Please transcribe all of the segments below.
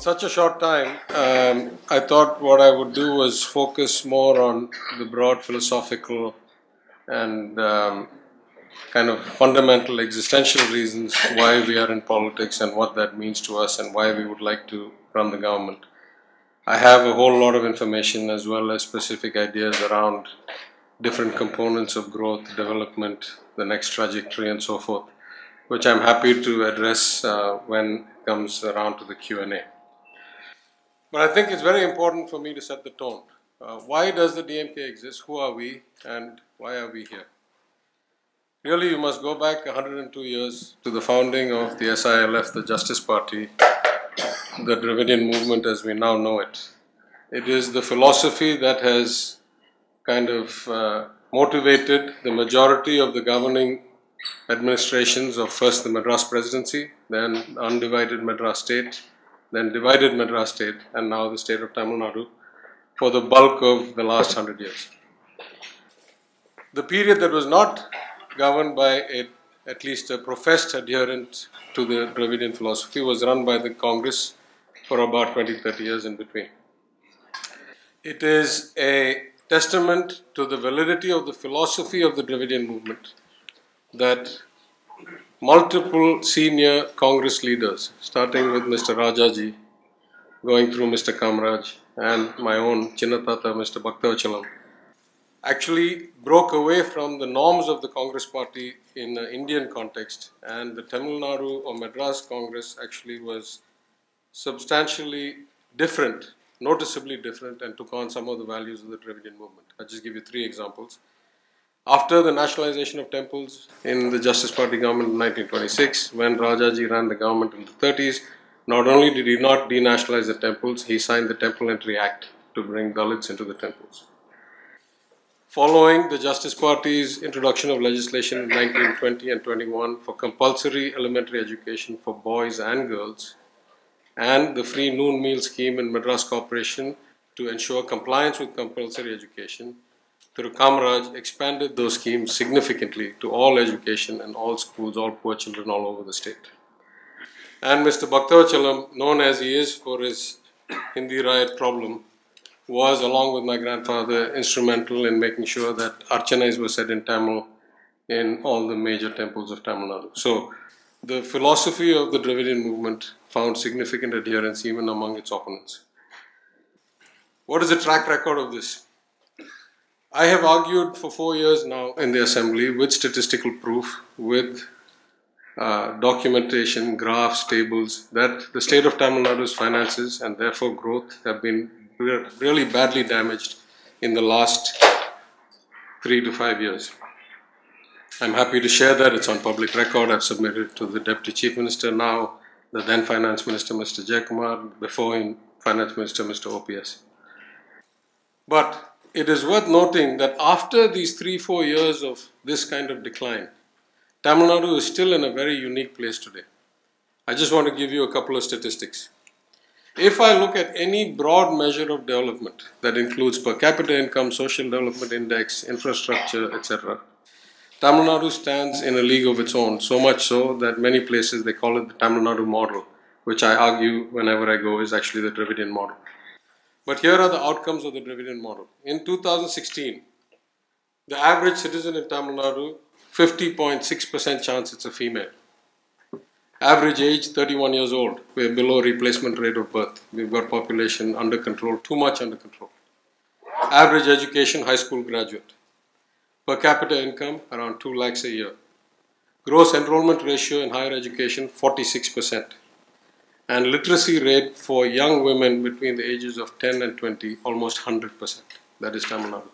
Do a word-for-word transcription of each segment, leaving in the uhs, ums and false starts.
such a short time, um, I thought what I would do was focus more on the broad philosophical and um, kind of fundamental existential reasons why we are in politics and what that means to us and why we would like to run the government. I have a whole lot of information as well as specific ideas around different components of growth, development, the next trajectory and so forth, which I'm happy to address uh, when it comes around to the Q and A. But I think it's very important for me to set the tone. Uh, why does the D M K exist? Who are we? And why are we here? Really, you must go back one hundred two years to the founding of the S I L F, the Justice Party, the Dravidian movement as we now know it. It is the philosophy that has kind of uh, motivated the majority of the governing administrations of first the Madras Presidency, then undivided Madras State, then divided Madras State, and now the state of Tamil Nadu for the bulk of the last hundred years. The period that was not governed by a, at least a professed adherent to the Dravidian philosophy was run by the Congress for about twenty to thirty years in between. It is a testament to the validity of the philosophy of the Dravidian movement that multiple senior Congress leaders, starting with Mister Rajaji, going through Mister Kamraj, and my own Chinnatata, Mister Bhaktavachalam, actually broke away from the norms of the Congress party in an Indian context, and the Tamil Nadu or Madras Congress actually was substantially different, noticeably different, and took on some of the values of the Dravidian movement. I'll just give you three examples. After the nationalization of temples in the Justice Party government in nineteen twenty-six, when Rajaji ran the government in the thirties, not only did he not denationalize the temples, he signed the Temple Entry Act to bring Dalits into the temples. Following the Justice Party's introduction of legislation in nineteen twenty and twenty-one for compulsory elementary education for boys and girls, and the free noon meal scheme in Madras Corporation to ensure compliance with compulsory education, through Kamraj expanded those schemes significantly to all education and all schools, all poor children all over the state. And Mister Bhaktavachalam, known as he is for his Hindi riot problem, was, along with my grandfather, instrumental in making sure that Archanas were said in Tamil in all the major temples of Tamil Nadu. So, the philosophy of the Dravidian movement found significant adherence even among its opponents. What is the track record of this? I have argued for four years now in the Assembly with statistical proof, with uh, documentation, graphs, tables, that the state of Tamil Nadu's finances and therefore growth have been re really badly damaged in the last three to five years. I'm happy to share that. It's on public record. I've submitted it to the Deputy Chief Minister now, the then Finance Minister, Mister Jayakumar, before him, Finance Minister, Mister O P S. But it is worth noting that after these three, four years of this kind of decline, Tamil Nadu is still in a very unique place today. I just want to give you a couple of statistics. If I look at any broad measure of development that includes per capita income, social development index, infrastructure, et cetera, Tamil Nadu stands in a league of its own, so much so that many places they call it the Tamil Nadu model, which I argue whenever I go is actually the Dravidian model. But here are the outcomes of the Dravidian model. In two thousand sixteen, the average citizen in Tamil Nadu, fifty point six percent chance it's a female. Average age, thirty-one years old. We're below replacement rate of birth. We've got population under control, too much under control. Average education, high school graduate. Per capita income, around two lakhs a year. Gross enrollment ratio in higher education, forty-six percent. And literacy rate for young women between the ages of ten and twenty, almost one hundred percent. That is Tamil Nadu.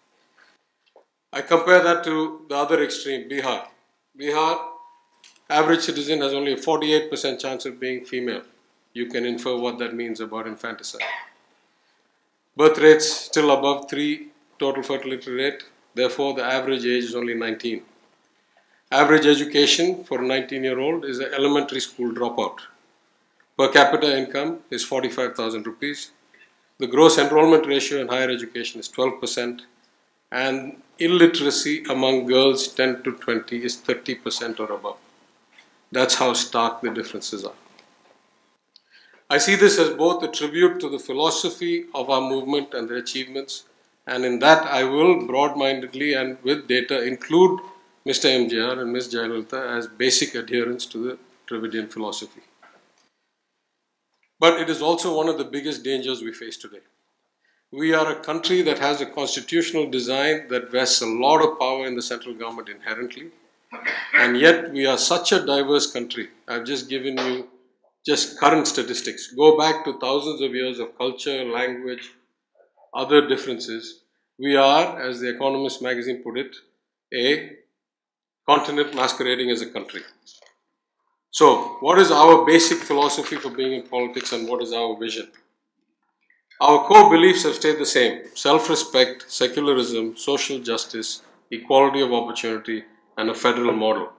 I compare that to the other extreme, Bihar. Bihar, average citizen has only a forty-eight percent chance of being female. You can infer what that means about infanticide. Birth rates still above three, total fertility rate. Therefore, the average age is only nineteen. Average education for a nineteen-year-old is an elementary school dropout. Per capita income is forty-five thousand rupees. The gross enrollment ratio in higher education is twelve percent. And illiteracy among girls ten to twenty is thirty percent or above. That's how stark the differences are. I see this as both a tribute to the philosophy of our movement and their achievements, and in that I will broad-mindedly and with data include Mister M G R and Miz Jayalalitha as basic adherents to the Dravidian philosophy. But it is also one of the biggest dangers we face today. We are a country that has a constitutional design that vests a lot of power in the central government inherently, and yet we are such a diverse country. I've just given you just current statistics. Go back to thousands of years of culture, language, other differences. We are, as the Economist magazine put it, a continent masquerading as a country. So, what is our basic philosophy for being in politics and what is our vision? Our core beliefs have stayed the same: self-respect, secularism, social justice, equality of opportunity, and a federal model.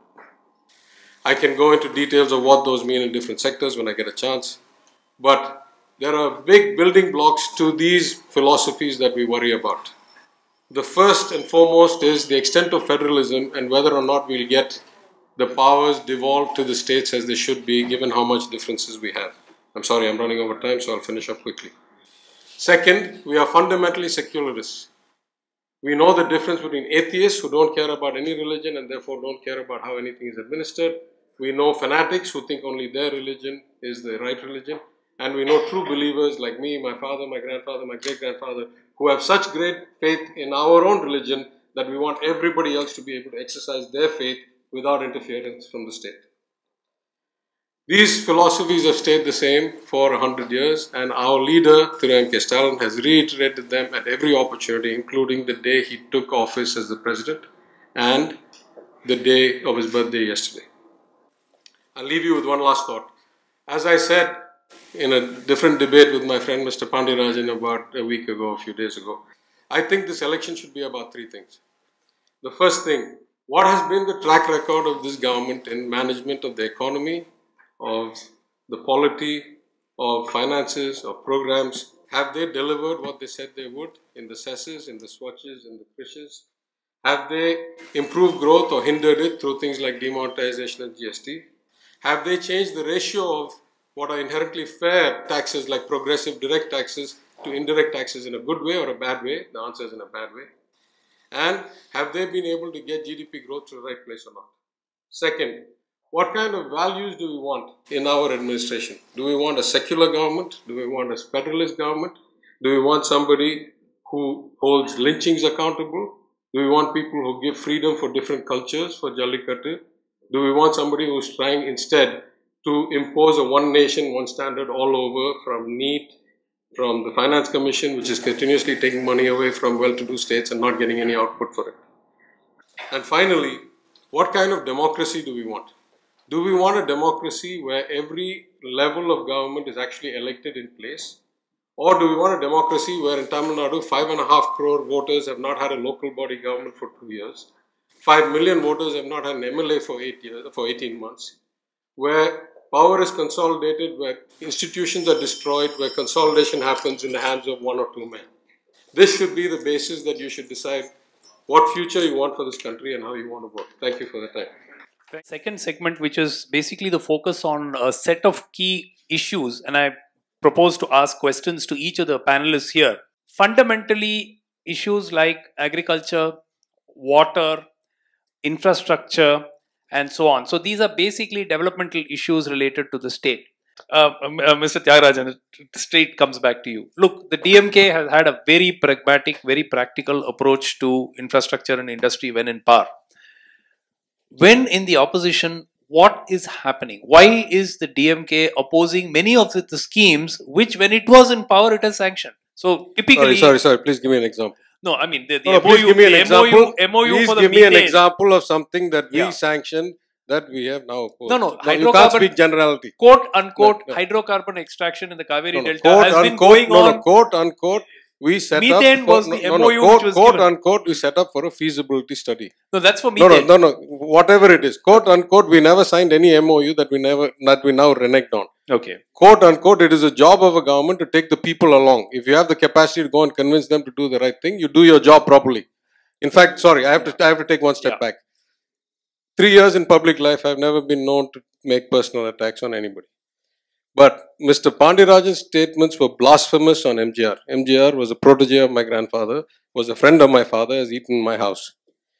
I can go into details of what those mean in different sectors when I get a chance, but there are big building blocks to these philosophies that we worry about. The first and foremost is the extent of federalism and whether or not we'll get the powers devolved to the states as they should be, given how much differences we have. I'm sorry, I'm running over time, so I'll finish up quickly. Second, we are fundamentally secularists. We know the difference between atheists who don't care about any religion and therefore don't care about how anything is administered. We know fanatics who think only their religion is the right religion. And we know true believers like me, my father, my grandfather, my great-grandfather, who have such great faith in our own religion that we want everybody else to be able to exercise their faith without interference from the state. These philosophies have stayed the same for a hundred years, and our leader, Thiru M K Stalin, has reiterated them at every opportunity, including the day he took office as the president and the day of his birthday yesterday. I'll leave you with one last thought. As I said in a different debate with my friend Mister Pandirajan about a week ago, a few days ago, I think this election should be about three things. The first thing, what has been the track record of this government in management of the economy, of the polity, of finances, of programs? Have they delivered what they said they would in the cesses, in the swatches, in the fishes? Have they improved growth or hindered it through things like demonetization and G S T? Have they changed the ratio of what are inherently fair taxes like progressive direct taxes to indirect taxes in a good way or a bad way? The answer is in a bad way. And have they been able to get G D P growth to the right place or not? Second, what kind of values do we want in our administration? Do we want a secular government? Do we want a federalist government? Do we want somebody who holds lynchings accountable? Do we want people who give freedom for different cultures, for Jallikattu? Do we want somebody who's trying instead to impose a one nation, one standard all over, from NEET, from the Finance Commission, which is continuously taking money away from well-to-do states and not getting any output for it? And finally, what kind of democracy do we want? Do we want a democracy where every level of government is actually elected in place? Or do we want a democracy where in Tamil Nadu, five and a half crore voters have not had a local body government for two years, five million voters have not had an M L A for eight years, for eighteen months, where power is consolidated, where institutions are destroyed, where consolidation happens in the hands of one or two men? This should be the basis that you should decide what future you want for this country and how you want to vote. Thank you for the time. Second segment, which is basically the focus on a set of key issues, and I propose to ask questions to each of the panelists here. Fundamentally, issues like agriculture, water, infrastructure, and so on. So these are basically developmental issues related to the state. Uh, uh, Mister Tyagarajan, straight comes back to you. Look, the D M K has had a very pragmatic, very practical approach to infrastructure and industry when in power. When in the opposition, what is happening? Why is the D M K opposing many of the, the schemes which, when it was in power, it has sanctioned? So typically, sorry, sorry, sorry. Please give me an example. No, I mean the, the no, no, M O U. please give me an the example. M O U, M O U please for the give me methane. an example of something that we Yeah. sanctioned that we have now opposed. No, no, no you can't hydrocarbon, speak generality. quote unquote, No, no. hydrocarbon extraction in the Kaveri No, no, Delta quote, has unquote, been going no, on. No, quote unquote, we set Methane up for, was no, the no, M O U no, quote, which was quote given. unquote, we set up for a feasibility study. No, that's for No, methane. no, no, no, whatever it is, quote unquote, we never signed any M O U that we never, that we now reneged on. Okay. Quote unquote, it is a job of a government to take the people along. If you have the capacity to go and convince them to do the right thing, you do your job properly. In fact, sorry, I have to, I have to take one step yeah. back. Three years in public life, I've never been known to make personal attacks on anybody. But Mister Pandirajan's statements were blasphemous on M G R. M G R was a protege of my grandfather, was a friend of my father, has eaten in my house.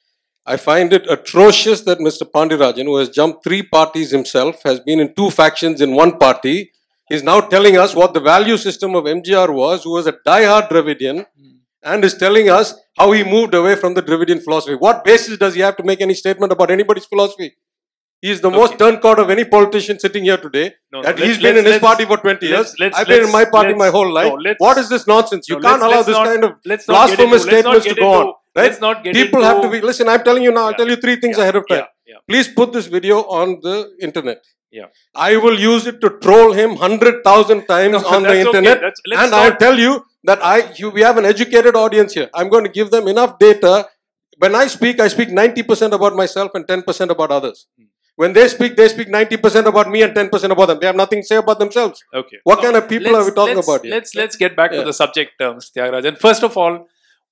I find it atrocious that Mister Pandirajan, who has jumped three parties himself, has been in two factions in one party, is now telling us what the value system of M G R was, who was a die-hard Dravidian, mm. and is telling us how he moved away from the Dravidian philosophy. What basis does he have to make any statement about anybody's philosophy? He is the okay. most turncoat of any politician sitting here today. No, that no, he's been in his party for twenty years. Let's, let's, I've been in my party my whole life. No, what is this nonsense? You no, can't allow this not, kind of blasphemous statements to go on. Right? Let's not get People into, have to be, listen, I'm telling you now, yeah, I'll tell you three things yeah, ahead of time. Yeah, yeah. Please put this video on the internet. Yeah. I will use it to troll him one hundred thousand times no, on the internet. Okay. And I'll tell you that I, you, we have an educated audience here. I'm going to give them enough data. When I speak, I speak ninety percent about myself and ten percent about others. Hmm. When they speak, they speak ninety percent about me and ten percent about them. They have nothing to say about themselves. Okay. What so kind of people are we talking let's, about here? Let's, let's get back yeah. to the subject, uh, Mister Tyagarajan. First of all,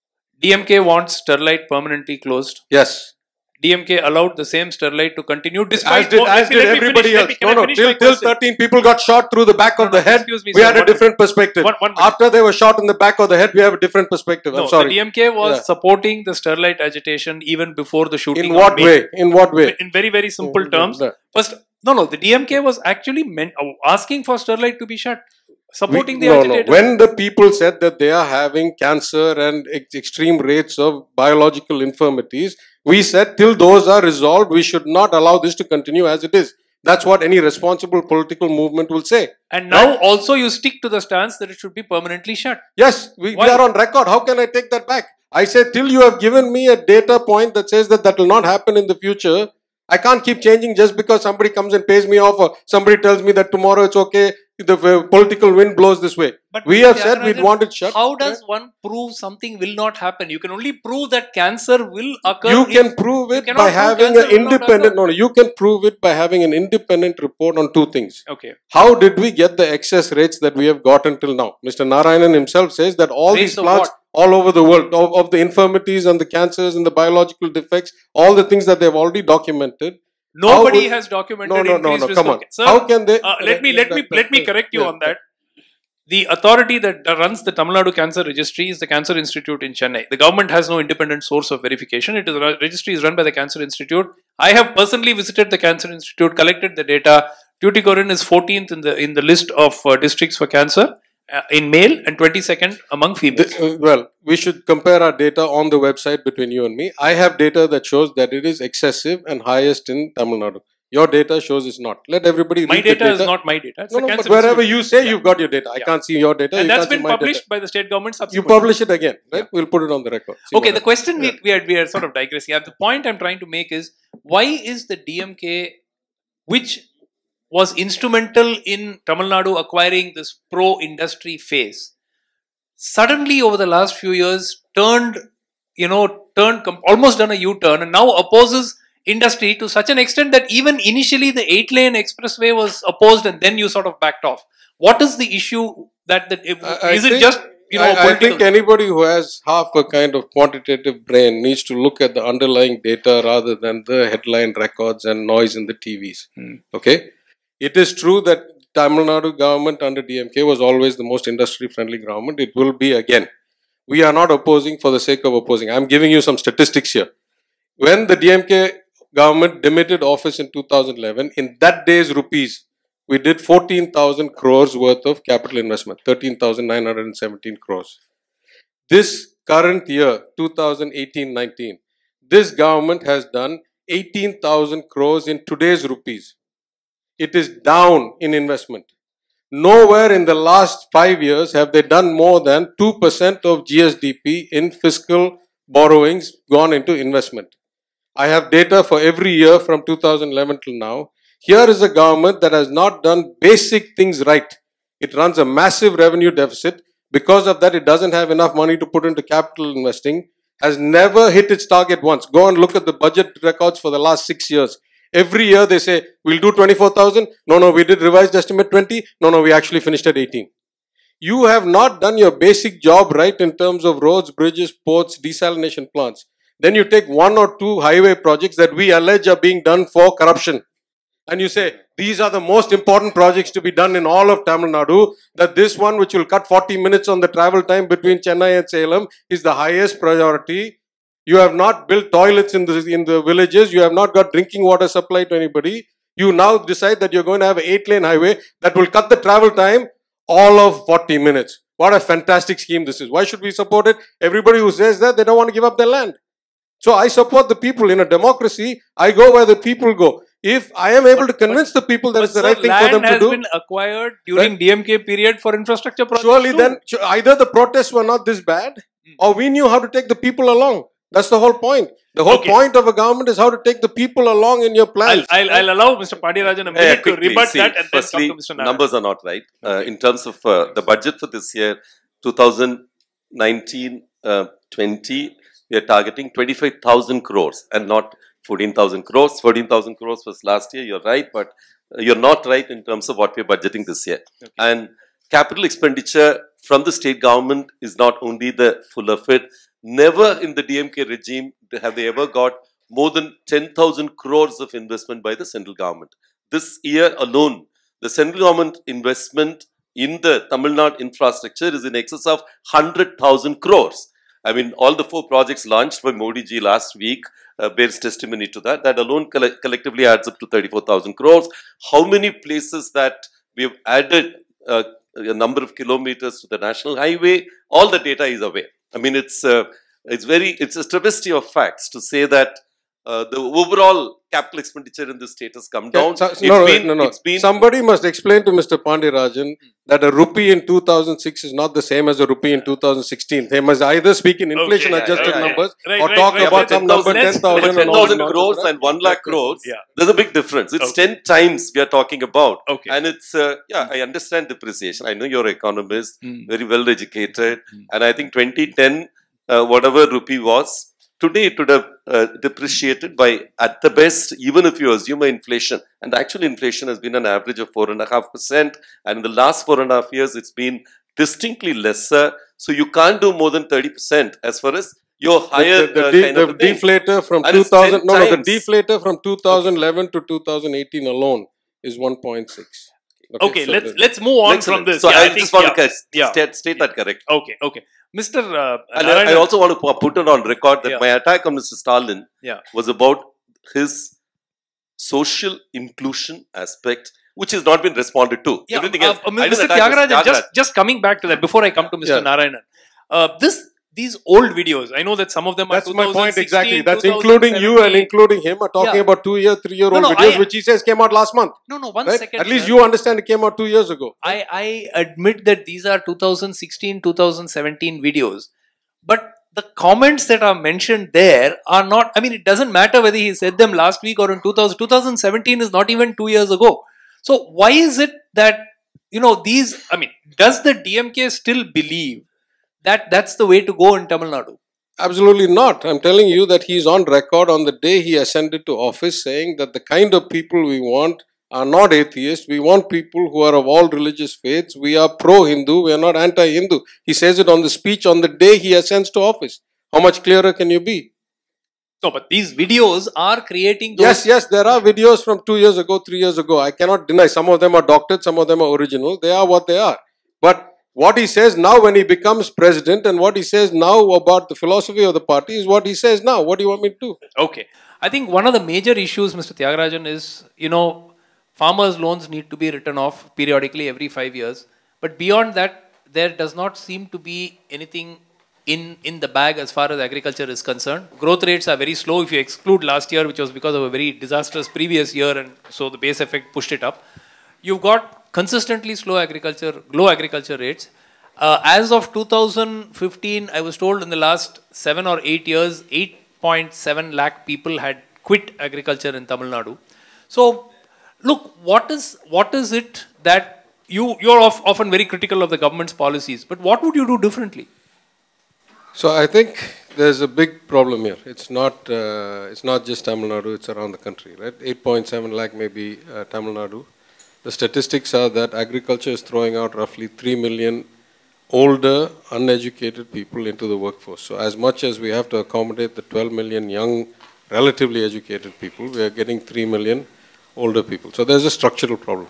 D M K wants Sterlite permanently closed. Yes. D M K allowed the same Sterlite to continue despite... As did, oh, as did everybody else. No, no, till, till thirteen people got shot through the back of no, the head, me, we sir, had a different perspective. One, one After they were shot in the back of the head, we have a different perspective. I'm no, sorry. The D M K was yeah. supporting the Sterlite agitation even before the shooting. In what way? In what way? In very, very simple mm-hmm. terms. First, no, no, the D M K was actually meant, uh, asking for Sterlite to be shut. Supporting we, the no, agitators. No. When the people said that they are having cancer and ex extreme rates of biological infirmities, we said till those are resolved, we should not allow this to continue as it is. That's what any responsible political movement will say. And now right? also you stick to the stance that it should be permanently shut. Yes, we, we are on record. How can I take that back? I said till you have given me a data point that says that that will not happen in the future, I can't keep changing just because somebody comes and pays me off or somebody tells me that tomorrow it's okay. The uh, political wind blows this way. But we have said we want it shut. How does right? one prove something will not happen? You can only prove that cancer will occur. You can prove it by having an independent. No, no, you can prove it by having an independent report on two things. Okay. How did we get the excess rates that we have got until now? Mister Narayanan himself says that all rates these plants all over the world of, of the infirmities and the cancers and the biological defects, all the things that they've already documented. Nobody would, has documented no, no, increased no, no, risk. Come on. Sir, how can they? Uh, let me let me let me correct you yeah. on that. The authority that runs the Tamil Nadu Cancer Registry is the Cancer Institute in Chennai. The government has no independent source of verification. It is a registry is run by the Cancer Institute. I have personally visited the Cancer Institute, collected the data. Tuticorin is fourteenth in the in the list of uh, districts for cancer. Uh, in male and twenty-second among females. The, uh, well, we should compare our data on the website between you and me. I have data that shows that it is excessive and highest in Tamil Nadu. Your data shows it's not. Let everybody my read data, the data. is not my data. It's no, no, but wherever you say yeah. you've got your data, I yeah. can't see your data. And you that's been published data. by the state government You subsequently. publish it again, right? Yeah. We'll put it on the record. See okay, the question yeah. we, we, are, we are sort of digressing. The point I'm trying to make is, why is the D M K, which was instrumental in Tamil Nadu acquiring this pro-industry phase, suddenly over the last few years turned, you know, turned, almost done a U-turn and now opposes industry to such an extent that even initially the eight-lane expressway was opposed and then you sort of backed off. What is the issue that, that I, is I it think, just, you know, I, I think anybody who has half a kind of quantitative brain needs to look at the underlying data rather than the headline records and noise in the T Vs. Hmm. Okay? It is true that Tamil Nadu government under D M K was always the most industry-friendly government. It will be again. We are not opposing for the sake of opposing. I am giving you some statistics here. When the D M K government demitted office in two thousand eleven, in that day's rupees, we did fourteen thousand crores worth of capital investment, thirteen thousand nine hundred seventeen crores. This current year, two thousand eighteen nineteen, this government has done eighteen thousand crores in today's rupees. It is down in investment. Nowhere in the last five years have they done more than two percent of G S D P in fiscal borrowings gone into investment. I have data for every year from two thousand eleven till now. Here is a government that has not done basic things right. It runs a massive revenue deficit. Because of that, it doesn't have enough money to put into capital investing. Has never hit its target once. Go and look at the budget records for the last six years. Every year they say, we'll do twenty-four thousand. No, no, we did revised estimate twenty. No, no, we actually finished at eighteen. You have not done your basic job right in terms of roads, bridges, ports, desalination plants. Then you take one or two highway projects that we allege are being done for corruption. and you say, these are the most important projects to be done in all of Tamil Nadu, that this one, which will cut forty minutes on the travel time between Chennai and Salem, is the highest priority. You have not built toilets in the, in the villages. You have not got drinking water supply to anybody. You now decide that you're going to have an eight-lane highway that will cut the travel time all of forty minutes. What a fantastic scheme this is. Why should we support it? Everybody who says that, they don't want to give up their land. So I support the people. In a democracy, I go where the people go. If I am able but, to convince but, the people that it's the right thing for them to do. Land has been acquired during right? D M K period for infrastructure projects. Surely too. then, either the protests were not this bad, hmm. or we knew how to take the people along. That's the whole point. The whole okay. point of a government is how to take the people along in your plans. I'll, I'll, I'll allow Mister Pandiarajan a minute yeah, to rebut See, that and firstly, then come to Mister Narayan. Numbers are not right. Uh, in terms of uh, the budget for this year, twenty nineteen twenty, uh, we are targeting twenty-five thousand crores and not fourteen thousand crores. fourteen thousand crores was last year, you're right, but you're not right in terms of what we're budgeting this year. Okay. And capital expenditure from the state government is not only the full of it. Never in the D M K regime have they ever got more than ten thousand crores of investment by the central government. This year alone, the central government investment in the Tamil Nadu infrastructure is in excess of one hundred thousand crores. I mean, all the four projects launched by Modi ji last week uh, bears testimony to that. That alone coll collectively adds up to thirty-four thousand crores. How many places that we have added uh, a number of kilometers to the national highway, all the data is aware. I mean, it's uh, it's very it's a travesty of facts to say that uh, the overall capital expenditure in the state has come down. Yeah, so, no, been, no, no, no. Been, Somebody must explain to Mister Pandirajan that a rupee in two thousand six is not the same as a rupee in two thousand sixteen. They must either speak in inflation okay, yeah, adjusted yeah, yeah, numbers right, or right, talk right, about right, some number ten thousand ten thousand crores and one lakh crores. Yeah. There's a big difference. It's okay. ten times we are talking about. Okay. And it's, uh, yeah, I understand depreciation. I know you're an economist, mm. very well educated. Mm. And I think twenty ten, uh, whatever rupee was, today it would have uh, depreciated by, at the best, even if you assume inflation. And actually inflation has been an average of four point five percent. And in the last four and a half years, it's been distinctly lesser. So you can't do more than thirty percent as far as your higher the, the, uh, the, kind the of a deflator from two thousand, no, no, the deflator from two thousand eleven to two thousand eighteen alone is one point six. Okay, okay so let's let's move on from this. So yeah, I, I just think, want yeah, to yeah. state, state that correct. Okay, okay. Mister Uh, and I, I also want to put it on record that yeah. my attack on Mister Stalin yeah. was about his social inclusion aspect, which has not been responded to. Yeah, Everything uh, else. Uh, Mister Tyagarajan, just, just coming back to that before I come to Mister Yeah. Narayanan. Uh, this These old videos, I know that some of them are That's my point exactly. That's including you and including him are talking yeah. about two year, three year old no, no, videos, I, which he says came out last month. No, no, one right? second. At least sir. you understand it came out two years ago. I, I admit that these are two thousand sixteen, two thousand seventeen videos. But the comments that are mentioned there are not, I mean, it doesn't matter whether he said them last week or in two thousand. two thousand seventeen is not even two years ago. So why is it that, you know, these, I mean, does the D M K still believe that that's the way to go in Tamil Nadu? Absolutely not. I'm telling you that he's on record on the day he ascended to office saying that the kind of people we want are not atheists. We want people who are of all religious faiths. We are pro-Hindu. We are not anti-Hindu. He says it on the speech on the day he ascends to office. How much clearer can you be? No, but these videos are creating those... Yes, yes, there are videos from two years ago, three years ago. I cannot deny. Some of them are doctored, some of them are original. They are what they are. But what he says now when he becomes president and what he says now about the philosophy of the party is what he says now. What do you want me to do? Okay. I think one of the major issues, Mister Tyagarajan, is, you know, farmers' loans need to be written off periodically every five years. But beyond that, there does not seem to be anything in, in the bag as far as agriculture is concerned. Growth rates are very slow if you exclude last year, which was because of a very disastrous previous year, and so the base effect pushed it up. You've got consistently slow agriculture, low agriculture rates. Uh, as of two thousand fifteen, I was told in the last seven or eight years, eight point seven lakh people had quit agriculture in Tamil Nadu. So, look, what is what is it that you you're of, often very critical of the government's policies, but what would you do differently? So I think there's a big problem here. It's not uh, it's not just Tamil Nadu; it's around the country, right? eight point seven lakh maybe uh, Tamil Nadu. The statistics are that agriculture is throwing out roughly three million older, uneducated people into the workforce. So as much as we have to accommodate the twelve million young, relatively educated people, we are getting three million older people. So there's a structural problem.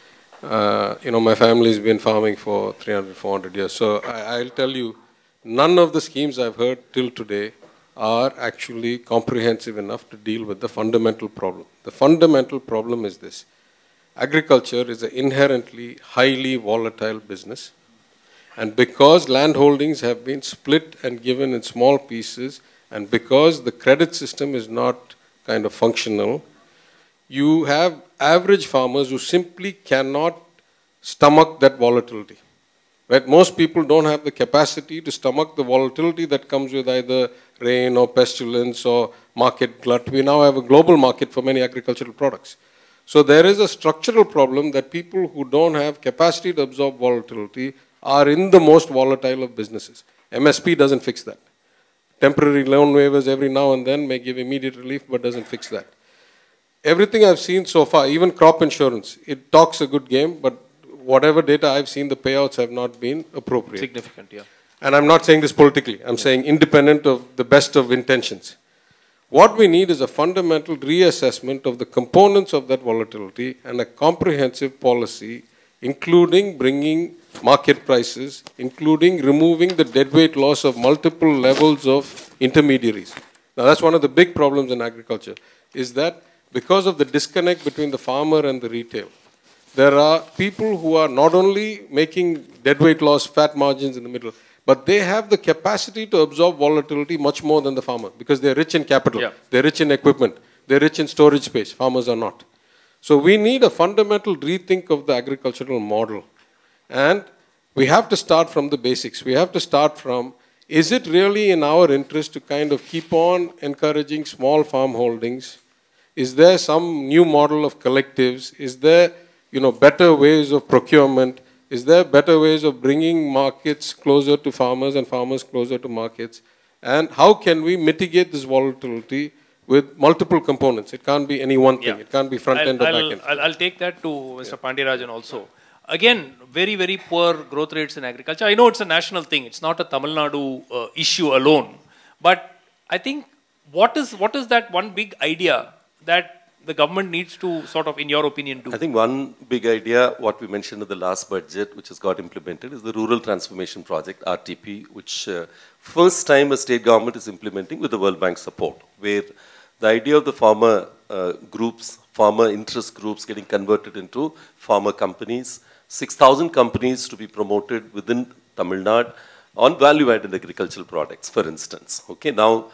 Uh, you know, my family's been farming for three hundred, four hundred years. So I, I'll tell you, none of the schemes I've heard till today are actually comprehensive enough to deal with the fundamental problem. The fundamental problem is this. Agriculture is an inherently highly volatile business. And because land holdings have been split and given in small pieces, and because the credit system is not kind of functional, you have average farmers who simply cannot stomach that volatility. Right? Most people don't have the capacity to stomach the volatility that comes with either rain or pestilence or market glut. We now have a global market for many agricultural products. So there is a structural problem that people who don't have capacity to absorb volatility are in the most volatile of businesses. M S P doesn't fix that. Temporary loan waivers every now and then may give immediate relief, but doesn't fix that. Everything I've seen so far, even crop insurance, it talks a good game, but whatever data I've seen, the payouts have not been appropriate. Significant, yeah. And I'm not saying this politically. I'm saying independent of the best of intentions. What we need is a fundamental reassessment of the components of that volatility and a comprehensive policy, including bringing market prices, including removing the deadweight loss of multiple levels of intermediaries. Now, that's one of the big problems in agriculture, is that because of the disconnect between the farmer and the retail, there are people who are not only making deadweight loss, fat margins in the middle, but they have the capacity to absorb volatility much more than the farmer because they're rich in capital, yeah. They're rich in equipment, they're rich in storage space. Farmers are not. So we need a fundamental rethink of the agricultural model. And we have to start from the basics. We have to start from, is it really in our interest to kind of keep on encouraging small farm holdings? Is there some new model of collectives? Is there, you know, better ways of procurement? Is there better ways of bringing markets closer to farmers and farmers closer to markets? And how can we mitigate this volatility with multiple components? It can't be any one thing. Yeah. It can't be front end I'll, or back end. I'll, I'll take that to Mister Yeah. Pandeyarajan also. Again, very, very poor growth rates in agriculture. I know it's a national thing. It's not a Tamil Nadu uh, issue alone. But I think what is, what is that one big idea that the government needs to sort of, in your opinion, do? I think one big idea, what we mentioned in the last budget, which has got implemented, is the Rural Transformation Project, R T P, which uh, first time a state government is implementing with the World Bank support, where the idea of the farmer uh, groups, farmer interest groups getting converted into farmer companies, six thousand companies to be promoted within Tamil Nadu on value-added agricultural products, for instance. Okay, now,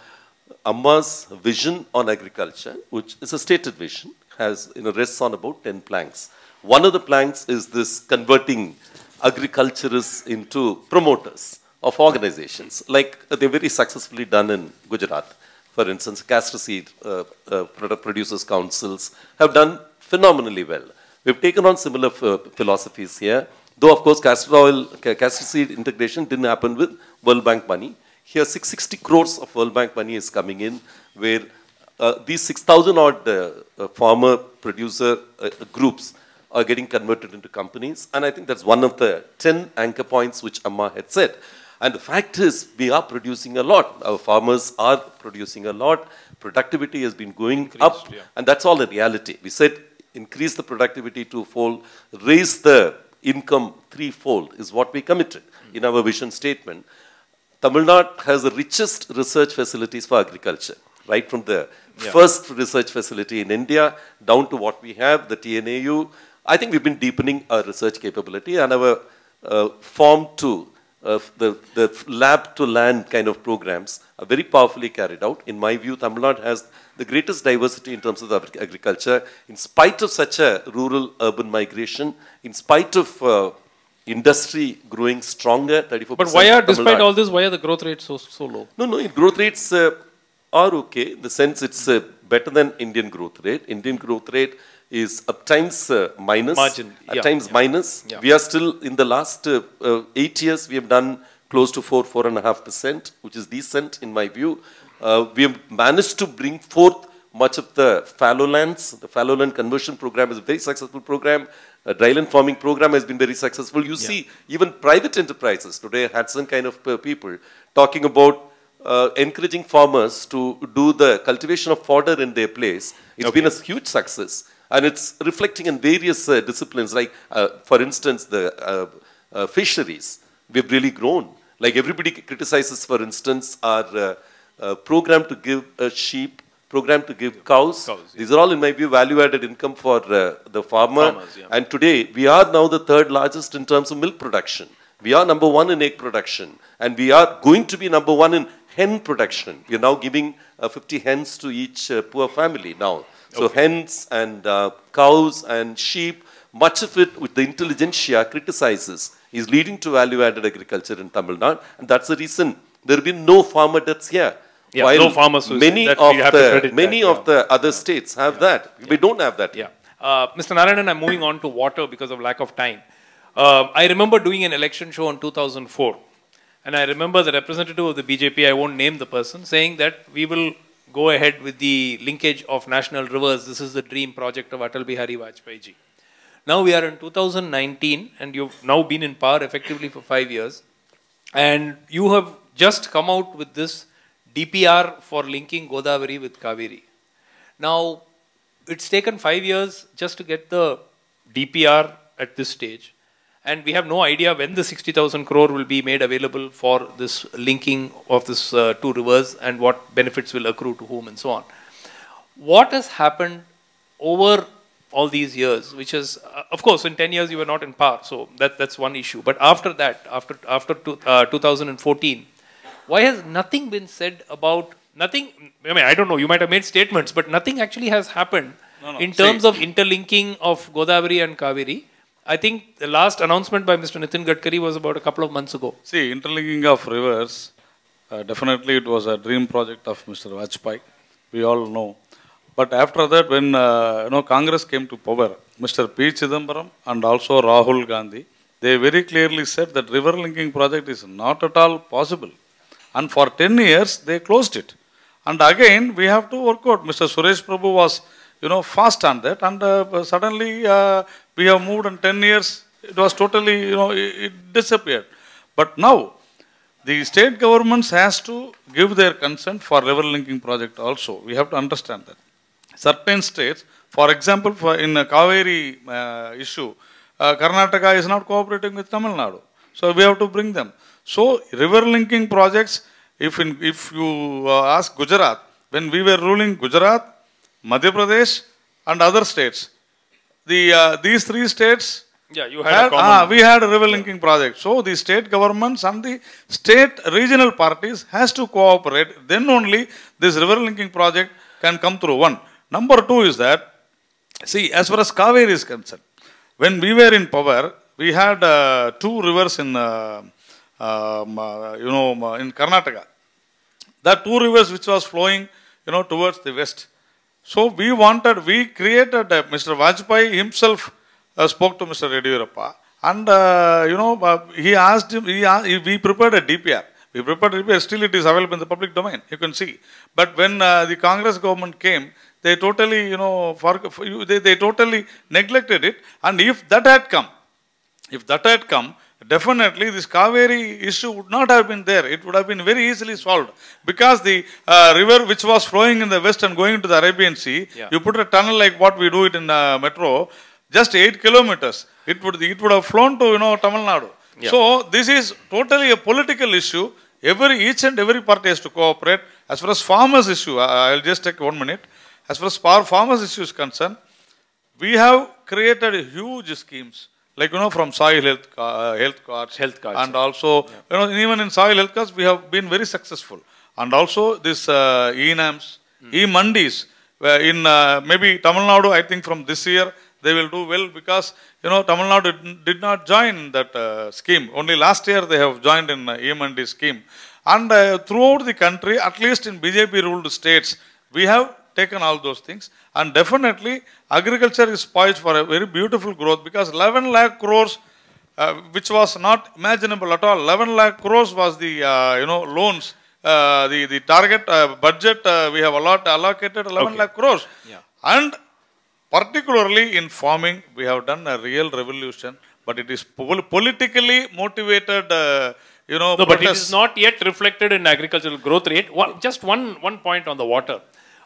Amma's vision on agriculture, which is a stated vision, has, you know, rests on about ten planks. One of the planks is this converting agriculturists into promoters of organizations, like uh, they're very successfully done in Gujarat. For instance, castor seed uh, uh, producers councils have done phenomenally well. We've taken on similar uh, philosophies here, though of course castor oil, castor seed integration didn't happen with World Bank money. Here, six hundred sixty crores of World Bank money is coming in, where uh, these six thousand odd uh, uh, farmer producer uh, groups are getting converted into companies. And I think that's one of the ten anchor points which Amma had said. And the fact is, we are producing a lot. Our farmers are producing a lot. Productivity has been going Increased, up. Yeah. And that's all a reality. We said increase the productivity twofold, raise the income threefold is what we committed mm. in our vision statement. Tamil Nadu has the richest research facilities for agriculture, right from the yeah. first research facility in India down to what we have, the T N A U. I think we've been deepening our research capability and our uh, form to uh, the, the lab to land kind of programs are very powerfully carried out. In my view, Tamil Nadu has the greatest diversity in terms of the agriculture, in spite of such a rural-urban migration, in spite of uh, industry growing stronger, thirty-four percent. But why are, despite all this, why are the growth rates so, so low? No, no, growth rates uh, are okay. In the sense it's uh, better than Indian growth rate. Indian growth rate is at times uh, minus, Margin, at yeah, times yeah. minus. Yeah. We are still, in the last uh, uh, eight years, we have done close to four, four and a half percent, which is decent in my view. Uh, we have managed to bring forth much of the fallow lands. The fallow land conversion program is a very successful program. A dryland farming program has been very successful. You yeah. see, even private enterprises today, Hudson kind of uh, people, talking about uh, encouraging farmers to do the cultivation of fodder in their place. It's okay. been a huge success. And it's reflecting in various uh, disciplines, like, uh, for instance, the uh, uh, fisheries. We've really grown. Like everybody criticizes, for instance, our uh, uh, program to give uh, sheep, program to give cows. cows yeah. These are all, in my view, value-added income for uh, the farmer. Farmers, yeah. And today, we are now the third largest in terms of milk production. We are number one in egg production. And we are going to be number one in hen production. We are now giving uh, fifty hens to each uh, poor family now. So okay. hens and uh, cows and sheep, much of it with the intelligentsia criticizes, is leading to value-added agriculture in Tamil Nadu. And that's the reason there have been no farmer deaths here. Yeah, While no farmer suicide. Many that of the, many that, of yeah. the other yeah. states have yeah. that. Yeah. We don't have that. Yeah. Uh, Mister Narayanan, I'm moving on to water because of lack of time. Uh, I remember doing an election show in two thousand four. And I remember the representative of the B J P, I won't name the person, saying that we will go ahead with the linkage of national rivers. This is the dream project of Atal Bihari Vajpayee ji. Now we are in two thousand nineteen and you've now been in power effectively for five years. And you have just come out with this D P R for linking Godavari with Kaveri. Now, it's taken five years just to get the D P R at this stage. And we have no idea when the sixty thousand crore will be made available for this linking of this uh, two rivers and what benefits will accrue to whom and so on. What has happened over all these years, which is, uh, of course, in ten years you were not in power, so that, that's one issue. But after that, after, after two, uh, two thousand fourteen, why has nothing been said about, nothing, I mean, I don't know, you might have made statements, but nothing actually has happened no, no. in terms See, of interlinking of Godavari and Kaveri. I think the last announcement by Mister Nitin Gadkari was about a couple of months ago. See, interlinking of rivers, uh, definitely it was a dream project of Mister Vajpayee. We all know. But after that, when uh, you know Congress came to power, Mister P. Chidambaram and also Rahul Gandhi, they very clearly said that river linking project is not at all possible. And for ten years, they closed it. And again, we have to work out. Mister Suresh Prabhu was, you know, fast on that. And uh, suddenly, uh, we have moved in ten years. It was totally, you know, it, it disappeared. But now, the state governments has to give their consent for river linking project also. We have to understand that. Certain states, for example, for in the Kaveri uh, issue, uh, Karnataka is not cooperating with Tamil Nadu. So we have to bring them. So river linking projects, if, in, if you uh, ask Gujarat, when we were ruling Gujarat, Madhya Pradesh and other states, the, uh, these three states, yeah, you had, had a common, ah, we had a river linking yeah. project. So the state governments and the state regional parties has to cooperate. Then only this river linking project can come through. One. Number two is that, see, as far as Kaveri is concerned, when we were in power, we had uh, two rivers in, uh, um, uh, you know, in Karnataka. That two rivers which was flowing, you know, towards the west. So we wanted, we created, uh, Mister Vajpayee himself uh, spoke to Mister Yediyurappa and, uh, you know, uh, he asked him, he, asked, we prepared a D P R. We prepared a D P R, still it is available in the public domain, you can see. But when uh, the Congress government came, they totally, you know, for, for you, they, they totally neglected it. And if that had come, if that had come, definitely this Kaveri issue would not have been there. It would have been very easily solved. Because the uh, river which was flowing in the west and going into the Arabian Sea, yeah. you put a tunnel like what we do it in the metro, just eight kilometers. It would, it would have flown to, you know, Tamil Nadu. Yeah. So this is totally a political issue. Every, each and every party has to cooperate. As far as farmers issue, I, I'll just take one minute. As far as farmers issue is concerned, we have created huge schemes, like, you know, from soil health, uh, health cards, health cards, and also, yeah. you know, even in soil health cards, we have been very successful. And also this uh, e-NAMs, mm. e-Mandis, where in uh, maybe Tamil Nadu, I think from this year, they will do well because, you know, Tamil Nadu did, did not join that uh, scheme. Only last year they have joined in uh, e-Mandi scheme. And uh, throughout the country, at least in B J P-ruled states, we have taken all those things, and definitely agriculture is poised for a very beautiful growth because eleven lakh crores, uh, which was not imaginable at all. eleven lakh crores was the uh, you know loans, uh, the the target uh, budget uh, we have allot, allocated eleven okay. lakh crores, yeah. And particularly in farming we have done a real revolution, but it is pol politically motivated. Uh, you know, no, but it is not yet reflected in agricultural growth rate. One, just one one point on the water.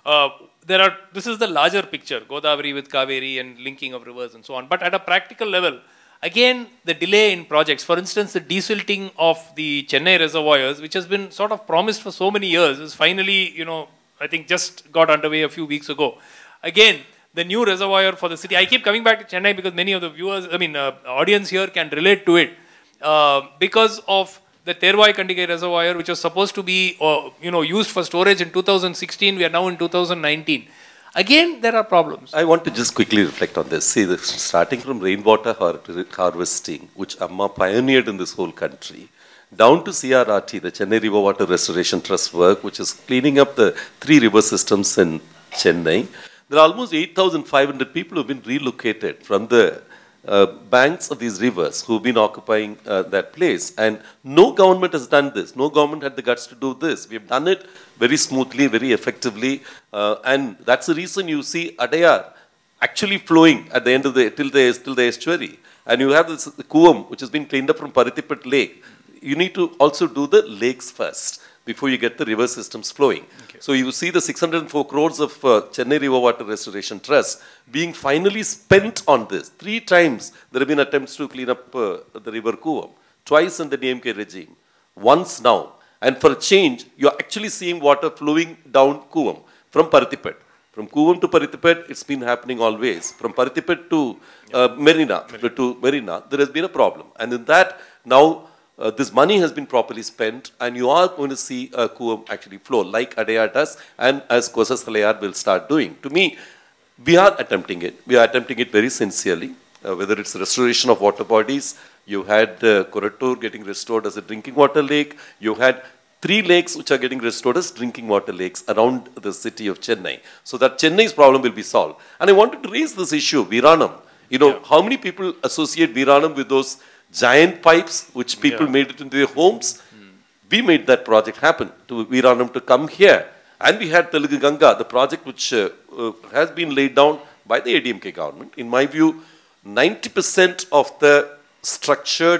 uh, there are, this is the larger picture, Godavari with Kaveri and linking of rivers and so on. But at a practical level, again, the delay in projects, for instance, the desilting of the Chennai reservoirs, which has been sort of promised for so many years, is finally, you know, I think just got underway a few weeks ago. Again, the new reservoir for the city. I keep coming back to Chennai because many of the viewers, I mean, uh, audience here can relate to it. Uh, because of the Terwai Kandigai reservoir, which was supposed to be, uh, you know, used for storage in two thousand sixteen, we are now in two thousand nineteen. Again, there are problems. I want to just quickly reflect on this. See, the, starting from rainwater har harvesting, which Amma pioneered in this whole country, down to C R R T, the Chennai River Water Restoration Trust work, which is cleaning up the three river systems in Chennai. There are almost eight thousand five hundred people who have been relocated from the uh, banks of these rivers who have been occupying uh, that place. And no government has done this. No government had the guts to do this. We have done it very smoothly, very effectively. Uh, and that's the reason you see Adayar actually flowing at the end of the, till the, till the estuary. And you have this the Kuvam, which has been cleaned up from Parithipat Lake. You need to also do the lakes first before you get the river systems flowing. Okay. So you see the six hundred four crores of uh, Chennai River Water Restoration Trust being finally spent on this. Three times there have been attempts to clean up uh, the river Kuvam. Twice in the D M K regime. Once now. And for a change, you're actually seeing water flowing down Kuvam from Parithipat. From Kuvam to Parithipat, it's been happening always. From Parithipat to uh, Marina, Marina, to Marina, there has been a problem. And in that, now, Uh, this money has been properly spent, and you are going to see uh, Kuvam actually flow like Adayar does, and as Kosa Salayar will start doing. To me, we are attempting it. We are attempting it very sincerely, uh, whether it's restoration of water bodies. You had uh, Korattur getting restored as a drinking water lake. You had three lakes which are getting restored as drinking water lakes around the city of Chennai. So that Chennai's problem will be solved. And I wanted to raise this issue, Viranam. You know, yeah. How many people associate Viranam with those giant pipes which people yeah. made it into their homes? Hmm. We made that project happen to Viranam to come here. And we had Telugu Ganga, the project which uh, uh, has been laid down by the A D M K government. In my view, ninety percent of the structured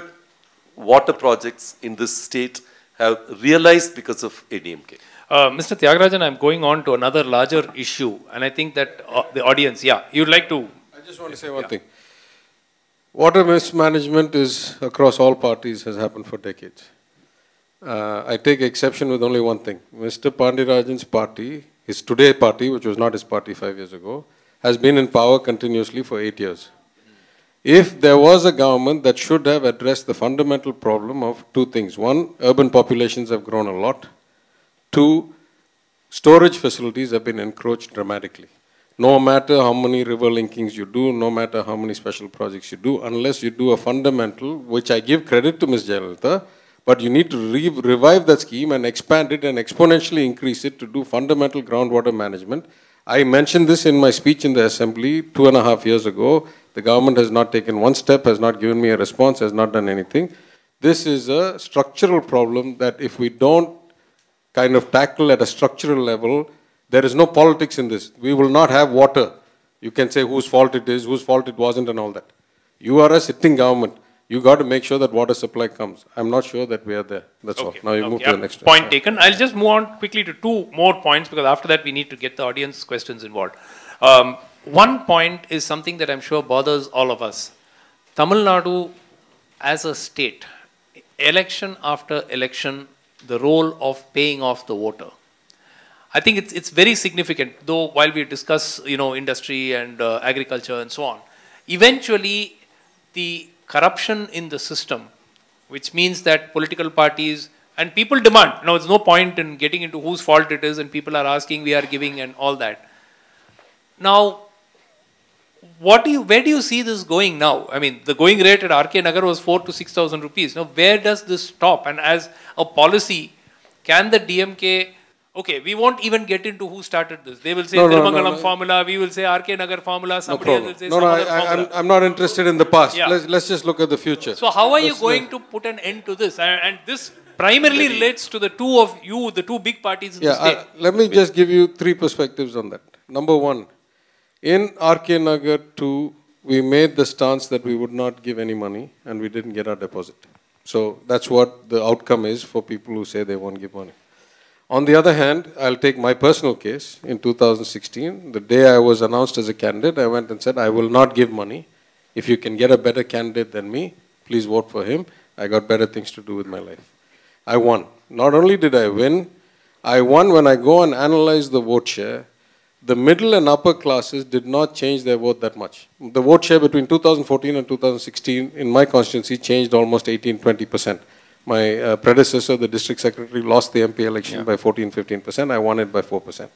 water projects in this state have realized because of A D M K. Uh, Mister Tyagarajan, I'm going on to another larger issue, and I think that uh, the audience, yeah, you'd like to... I just want to say one yeah. thing. Water mismanagement is across all parties has happened for decades. Uh, I take exception with only one thing. Mister Pandirajan's party, his today party, which was not his party five years ago, has been in power continuously for eight years. If there was a government that should have addressed the fundamental problem of two things. One, urban populations have grown a lot. Two, storage facilities have been encroached dramatically. No matter how many river linkings you do, no matter how many special projects you do, unless you do a fundamental, which I give credit to Miz Jayalalitha, but you need to re revive that scheme and expand it and exponentially increase it to do fundamental groundwater management. I mentioned this in my speech in the assembly two and a half years ago. The government has not taken one step, has not given me a response, has not done anything. This is a structural problem that if we don't kind of tackle at a structural level, there is no politics in this. We will not have water. You can say whose fault it is, whose fault it wasn't and all that. You are a sitting government. You got to make sure that water supply comes. I'm not sure that we are there. That's okay. all. Now you okay. move to yeah. the next point. Point taken. I'll just move on quickly to two more points because after that we need to get the audience questions involved. Um, one point is something that I'm sure bothers all of us. Tamil Nadu as a state, election after election, the role of paying off the voter. I think it's, it's very significant, though while we discuss, you know, industry and uh, agriculture and so on, eventually the corruption in the system, which means that political parties and people demand, now there's no point in getting into whose fault it is and people are asking, we are giving and all that. Now, what do you, where do you see this going now? I mean, the going rate at R K Nagar was four to six thousand rupees. Now, where does this stop? And as a policy, can the D M K... Okay, we won't even get into who started this. They will say no, Thirumangalam no, no, no. formula, we will say R K Nagar formula, somebody no else will say no, some no, other I, formula. I'm, I'm not interested in the past. Yeah. Let's, let's just look at the future. So how are let's you going to put an end to this? And, and this primarily relates to the two of you, the two big parties in yeah, the state. Uh, let me just give you three perspectives on that. Number one, in R K Nagar two, we made the stance that we would not give any money and we didn't get our deposit. So that's what the outcome is for people who say they won't give money. On the other hand, I'll take my personal case. In two thousand sixteen, the day I was announced as a candidate, I went and said, I will not give money. If you can get a better candidate than me, please vote for him. I got better things to do with my life. I won. Not only did I win, I won when I go and analyze the vote share. The middle and upper classes did not change their vote that much. The vote share between two thousand fourteen and two thousand sixteen in my constituency changed almost eighteen to twenty percent. My uh, predecessor, the district secretary, lost the M P election yeah. by fourteen to fifteen percent. I won it by four percent.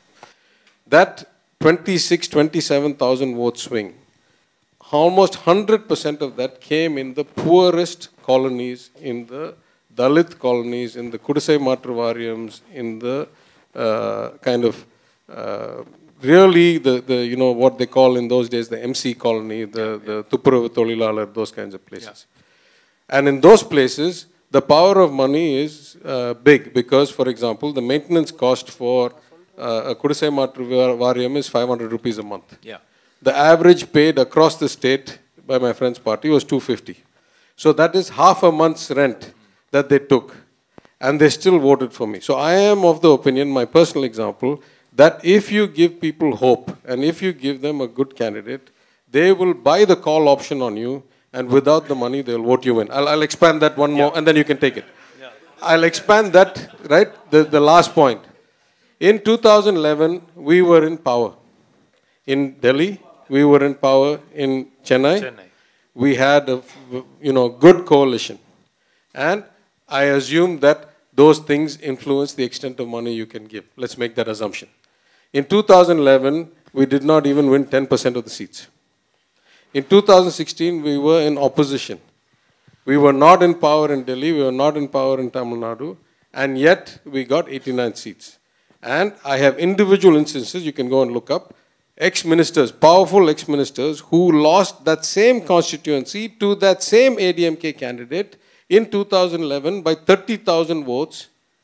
That twenty-six, twenty-seven thousand vote swing, almost one hundred percent of that came in the poorest colonies, in the Dalit colonies, in the Kudusai Matravariyams, in the uh, kind of uh, really the, the, you know, what they call in those days the M C colony, the, the Tupuravu Tolilalar, those kinds of places. Yeah. And in those places, the power of money is uh, big because, for example, the maintenance cost for uh, a Kudusai Matravariyam is five hundred rupees a month. Yeah. The average paid across the state by my friend's party was two hundred fifty. So that is half a month's rent that they took, and they still voted for me. So I am of the opinion, my personal example, that if you give people hope and if you give them a good candidate, they will buy the call option on you, and without the money, they'll vote you in. I'll, I'll expand that one more, yeah. and then you can take it. Yeah. I'll expand that, right, the, the last point. In two thousand eleven, we were in power. In Delhi, we were in power. In Chennai, Chennai. we had a you know, good coalition. And I assume that those things influence the extent of money you can give. Let's make that assumption. In two thousand eleven, we did not even win ten percent of the seats. In two thousand sixteen, we were in opposition. We were not in power in Delhi, we were not in power in Tamil Nadu, and yet we got eighty-nine seats. And I have individual instances, you can go and look up, ex-ministers, powerful ex-ministers who lost that same constituency to that same A D M K candidate in two thousand eleven by thirty thousand votes,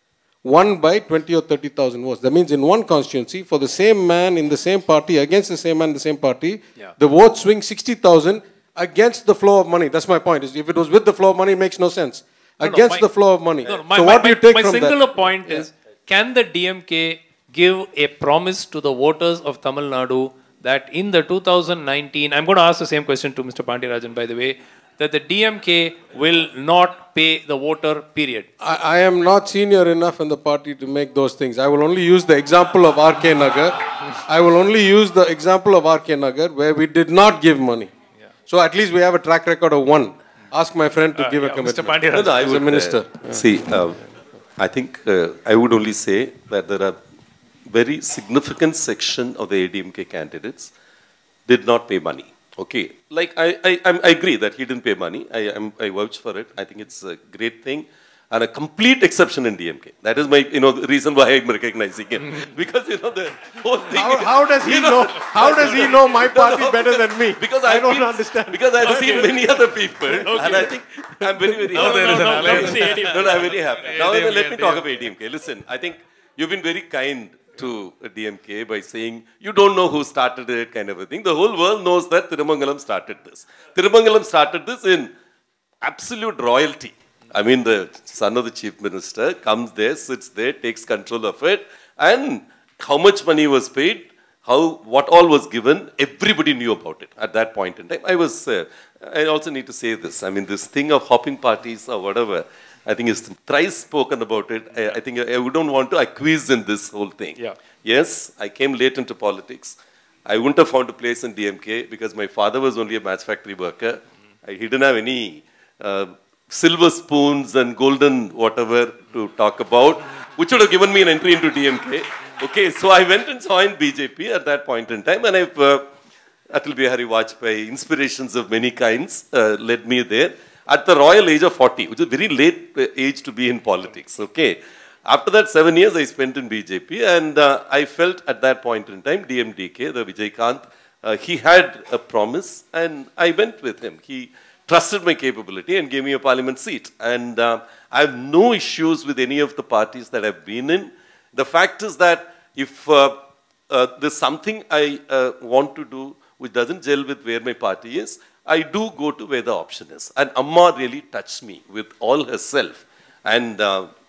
won by twenty or thirty thousand votes. That means in one constituency, for the same man in the same party, against the same man in the same party, yeah. the vote swing sixty thousand against the flow of money. That's my point. If it was with the flow of money, it makes no sense. No, against no, my, the flow of money. No, no, my, so what my, do you take my from that? My singular point yeah. is, can the D M K give a promise to the voters of Tamil Nadu that in the two thousand nineteen, I'm going to ask the same question to Mister Pandiyarajan, by the way, that the D M K will not pay the voter, period. I, I am not senior enough in the party to make those things. I will only use the example of R K Nagar. I will only use the example of R K Nagar where we did not give money. Yeah. So at least we have a track record of one. Ask my friend to uh, give yeah, a commitment. Mister Pandiyarajan, no, no, I would, a minister. Uh, yeah. See, uh, I think uh, I would only say that there are very significant section of the A D M K candidates did not pay money. Okay, like I, I, I agree that he didn't pay money. I, I'm, I vouch for it. I think it's a great thing and a complete exception in D M K. That is my, you know, the reason why I'm recognizing him. Because, you know, the whole thing. How, how does he you know, know? How does he know my party no, no, better than me? Because I I've don't been, understand. Because I've okay. seen many other people, okay. and I think I'm very, very no, happy. No, no, no, no, no, I'm very happy. Now let me talk about A D M K. Listen, I think you've been very kind to D M K by saying, you don't know who started it, kind of a thing. The whole world knows that Tirumangalam started this. Tirumangalam started this in absolute royalty. I mean, the son of the chief minister comes there, sits there, takes control of it, and how much money was paid, how, what all was given, everybody knew about it at that point in time. I was, uh, I also need to say this, I mean, this thing of hopping parties or whatever, I think it's thrice spoken about it. I, I think I, I don't want to acquiesce in this whole thing. Yeah. Yes, I came late into politics. I wouldn't have found a place in D M K because my father was only a match factory worker. Mm. I, he didn't have any uh, silver spoons and golden whatever to talk about, which would have given me an entry into D M K. Okay, so I went and joined B J P at that point in time, and I've, uh, Atal Bihari Vajpayee, inspirations of many kinds uh, led me there. At the royal age of forty, which is a very late age to be in politics, okay. After that, seven years I spent in B J P, and uh, I felt at that point in time, D M D K, the Vijaykanth, uh, he had a promise, and I went with him. He trusted my capability and gave me a parliament seat. And uh, I have no issues with any of the parties that I've been in. The fact is that if uh, uh, there's something I uh, want to do which doesn't gel with where my party is, I do go to where the option is. And Amma really touched me with all herself. And uh,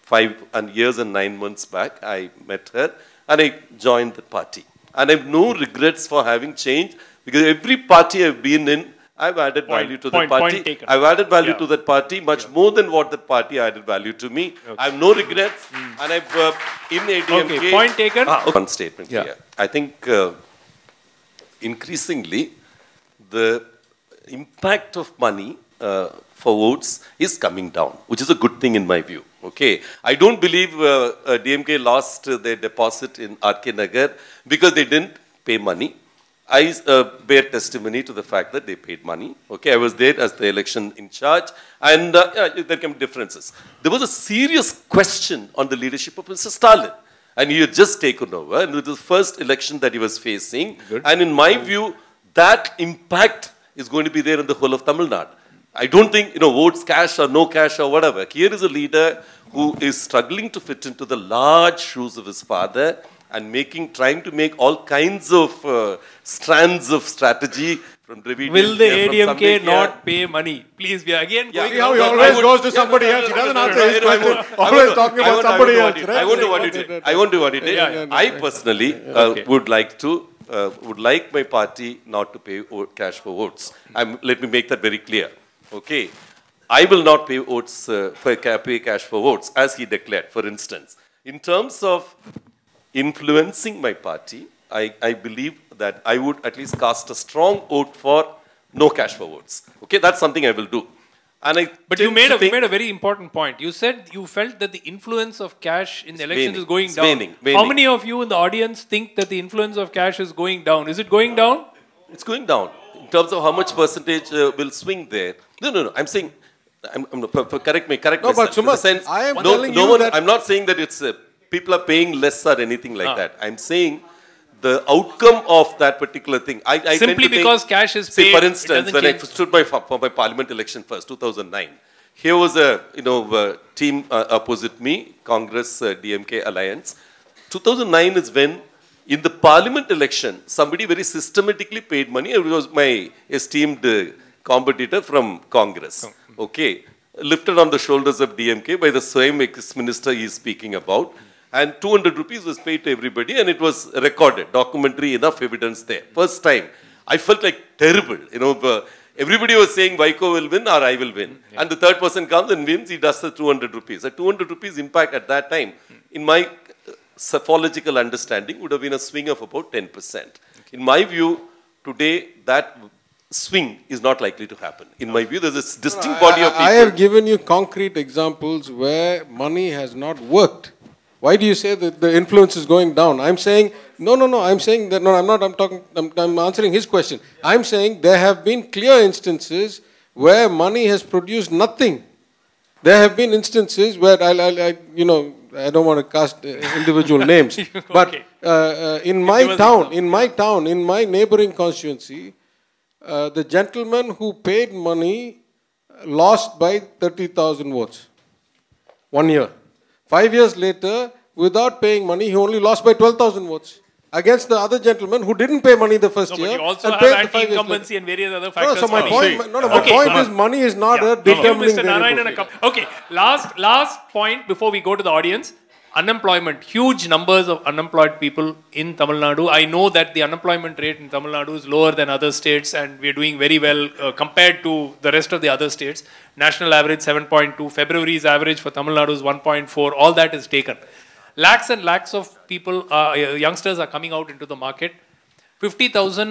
five and years and nine months back, I met her and I joined the party. And I have no regrets for having changed, because every party I've been in, I've added Point, value to point, the party. point taken. I've added value Yeah. to that party much yeah. more than what that party added value to me. Okay. I have no regrets. Mm. And I've, uh, in A D M K... Okay, point taken. Ah, one statement yeah. here. I think uh, increasingly, the impact of money uh, for votes is coming down, which is a good thing in my view. Okay, I don't believe uh, uh, D M K lost uh, their deposit in R K Nagar because they didn't pay money. I uh, bear testimony to the fact that they paid money. Okay, I was there as the election in charge, and uh, yeah, there came differences. There was a serious question on the leadership of Mister Stalin, and he had just taken over, and it was the first election that he was facing. Good. And in my view, that impact is going to be there in the whole of Tamil Nadu. I don't think, you know, votes cash or no cash or whatever. Here is a leader who is struggling to fit into the large shoes of his father and making, trying to make all kinds of uh, strands of strategy from Dravidian. Will the A D M K not pay money? Please, we are again yeah. going... See how he always goes to somebody else. He doesn't answer his question. Always talking about somebody else. I won't do what he did. I won't do what he did. I personally uh, would like to, uh, would like my party not to pay cash for votes. I'm, let me make that very clear. Okay, I will not pay votes uh, for pay cash for votes, as he declared. For instance, in terms of influencing my party, I, I believe that I would at least cast a strong vote for no cash for votes. Okay, that's something I will do. And I but you made a you made a very important point. You said you felt that the influence of cash in the elections waning, is going it's down. Waning, waning. How many of you in the audience think that the influence of cash is going down? Is it going down? It's going down. In terms of how much percentage uh, will swing there. No, no, no. I'm saying, I'm, I'm, for, for correct me, correct no, myself. But Sumat, sense, I am no, telling no you one, that... I'm not saying that it's uh, people are paying less or anything like ah. that. I'm saying the outcome of that particular thing. I, I Simply because think, cash is say, paid, for instance, when change. I stood by, for my parliament election first, two thousand nine, here was a you know uh, team uh, opposite me, Congress uh, D M K alliance. two thousand nine is when, in the parliament election, somebody very systematically paid money. It was my esteemed uh, competitor from Congress. Okay, lifted on the shoulders of D M K by the same ex-minister he is speaking about. And two hundred rupees was paid to everybody, and it was recorded, documentary, enough evidence there. First time, I felt like terrible. You know, uh, everybody was saying Vaiko will win or I will win. Yeah. And the third person comes and wins, he does the two hundred rupees. A two hundred rupees impact at that time, in my psephological understanding, would have been a swing of about ten percent. Okay. In my view, today, that swing is not likely to happen. In my view, there's a distinct body of people. I have given you concrete examples where money has not worked. Why do you say that the influence is going down? I'm saying, no, no, no, I'm saying that, no, I'm not, I'm talking, I'm, I'm answering his question. I'm saying there have been clear instances where money has produced nothing. There have been instances where, I, I, I you know, I don't want to cast uh, individual names, but okay. uh, uh, in my town, in my town, in my neighboring constituency, uh, the gentleman who paid money lost by thirty thousand votes. One year. Five years later, without paying money, he only lost by twelve thousand votes against the other gentleman who didn't pay money the first no, year. But you also and have anti-incumbency and various other factors. No, so my point, no, no, my okay. point is money is not yeah. a determining variable. Okay, last, last point before we go to the audience. Unemployment, huge numbers of unemployed people in Tamil Nadu. I know that the unemployment rate in Tamil Nadu is lower than other states, and we are doing very well uh, compared to the rest of the other states. National average seven point two, February's average for Tamil Nadu is one point four, all that is taken. Lakhs and lakhs of people, uh, youngsters are coming out into the market. fifty thousand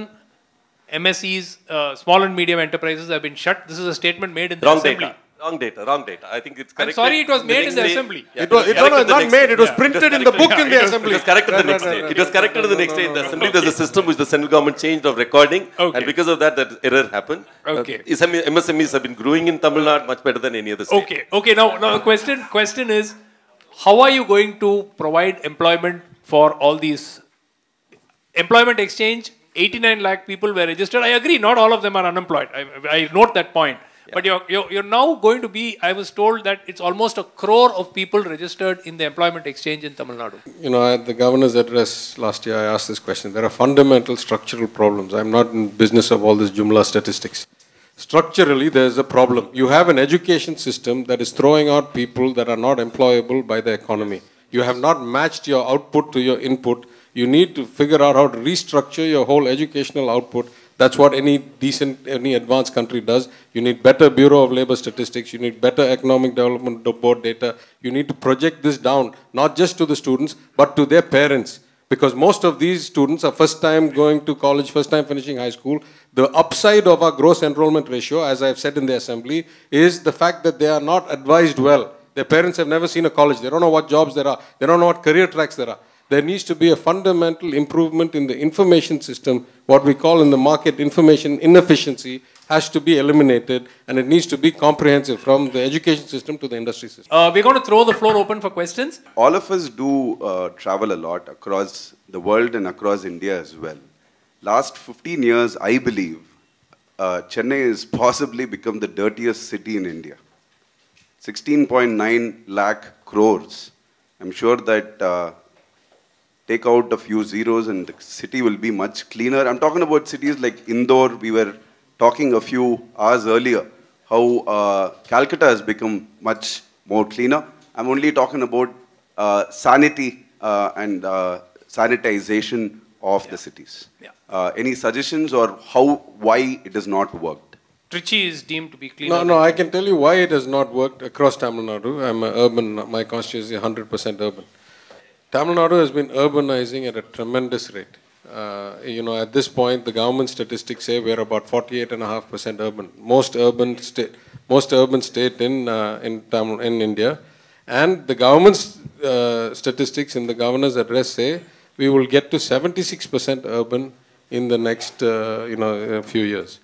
M S Es, uh, small and medium enterprises have been shut. This is a statement made in the Wrong assembly. Data. Wrong data, wrong data. I think it's correct. I'm sorry, it was made in the assembly. Yeah, it was, it was not, not made, it was yeah. printed in the book yeah, in the assembly. It was corrected the next day. It was corrected the next day in the assembly. There's a system which the central government changed of recording, okay. and because of that, that error happened. Okay. Uh, M S M Es have been growing in Tamil Nadu much better than any other state. Okay, okay. Now, now the question, question is, how are you going to provide employment for all these? Employment exchange, eighty-nine lakh people were registered. I agree, not all of them are unemployed. I, I note that point. Yeah. But you're, you're, you're now going to be, I was told that it's almost a crore of people registered in the employment exchange in Tamil Nadu. You know, at the governor's address last year, I asked this question. There are fundamental structural problems. I'm not in business of all this Jumla statistics. structurally there's a problem. You have an education system that is throwing out people that are not employable by the economy. You have not matched your output to your input. You need to figure out how to restructure your whole educational output. That's what any decent, any advanced country does. You need better Bureau of Labor Statistics. You need better Economic Development Board data. You need to project this down, not just to the students, but to their parents. Because most of these students are first time going to college, first time finishing high school. The upside of our gross enrollment ratio, as I've said in the assembly, is the fact that they are not advised well. Their parents have never seen a college. They don't know what jobs there are. They don't know what career tracks there are. There needs to be a fundamental improvement in the information system. What we call in the market information inefficiency has to be eliminated, and it needs to be comprehensive from the education system to the industry system. Uh, we're going to throw the floor open for questions. All of us do uh, travel a lot across the world and across India as well. Last fifteen years, I believe, uh, Chennai has possibly become the dirtiest city in India. sixteen point nine lakh crores. I'm sure that uh, take out a few zeros and the city will be much cleaner. I'm talking about cities like Indore. We were talking a few hours earlier how uh, Calcutta has become much more cleaner. I'm only talking about uh, sanity uh, and uh, sanitization of yeah. the cities. Yeah. Uh, any suggestions or how, why it has not worked? Trichy is deemed to be cleaner. No, no, I can tell you why it has not worked across Tamil Nadu. I'm an urban, my constituency is one hundred percent urban. Tamil Nadu has been urbanizing at a tremendous rate. Uh, you know, at this point, the government statistics say we're about forty-eight point five percent urban. Most urban state, most urban state in uh, in Tamil, in India, and the government's uh, statistics in the governor's address say we will get to seventy-six percent urban in the next uh, you know few years.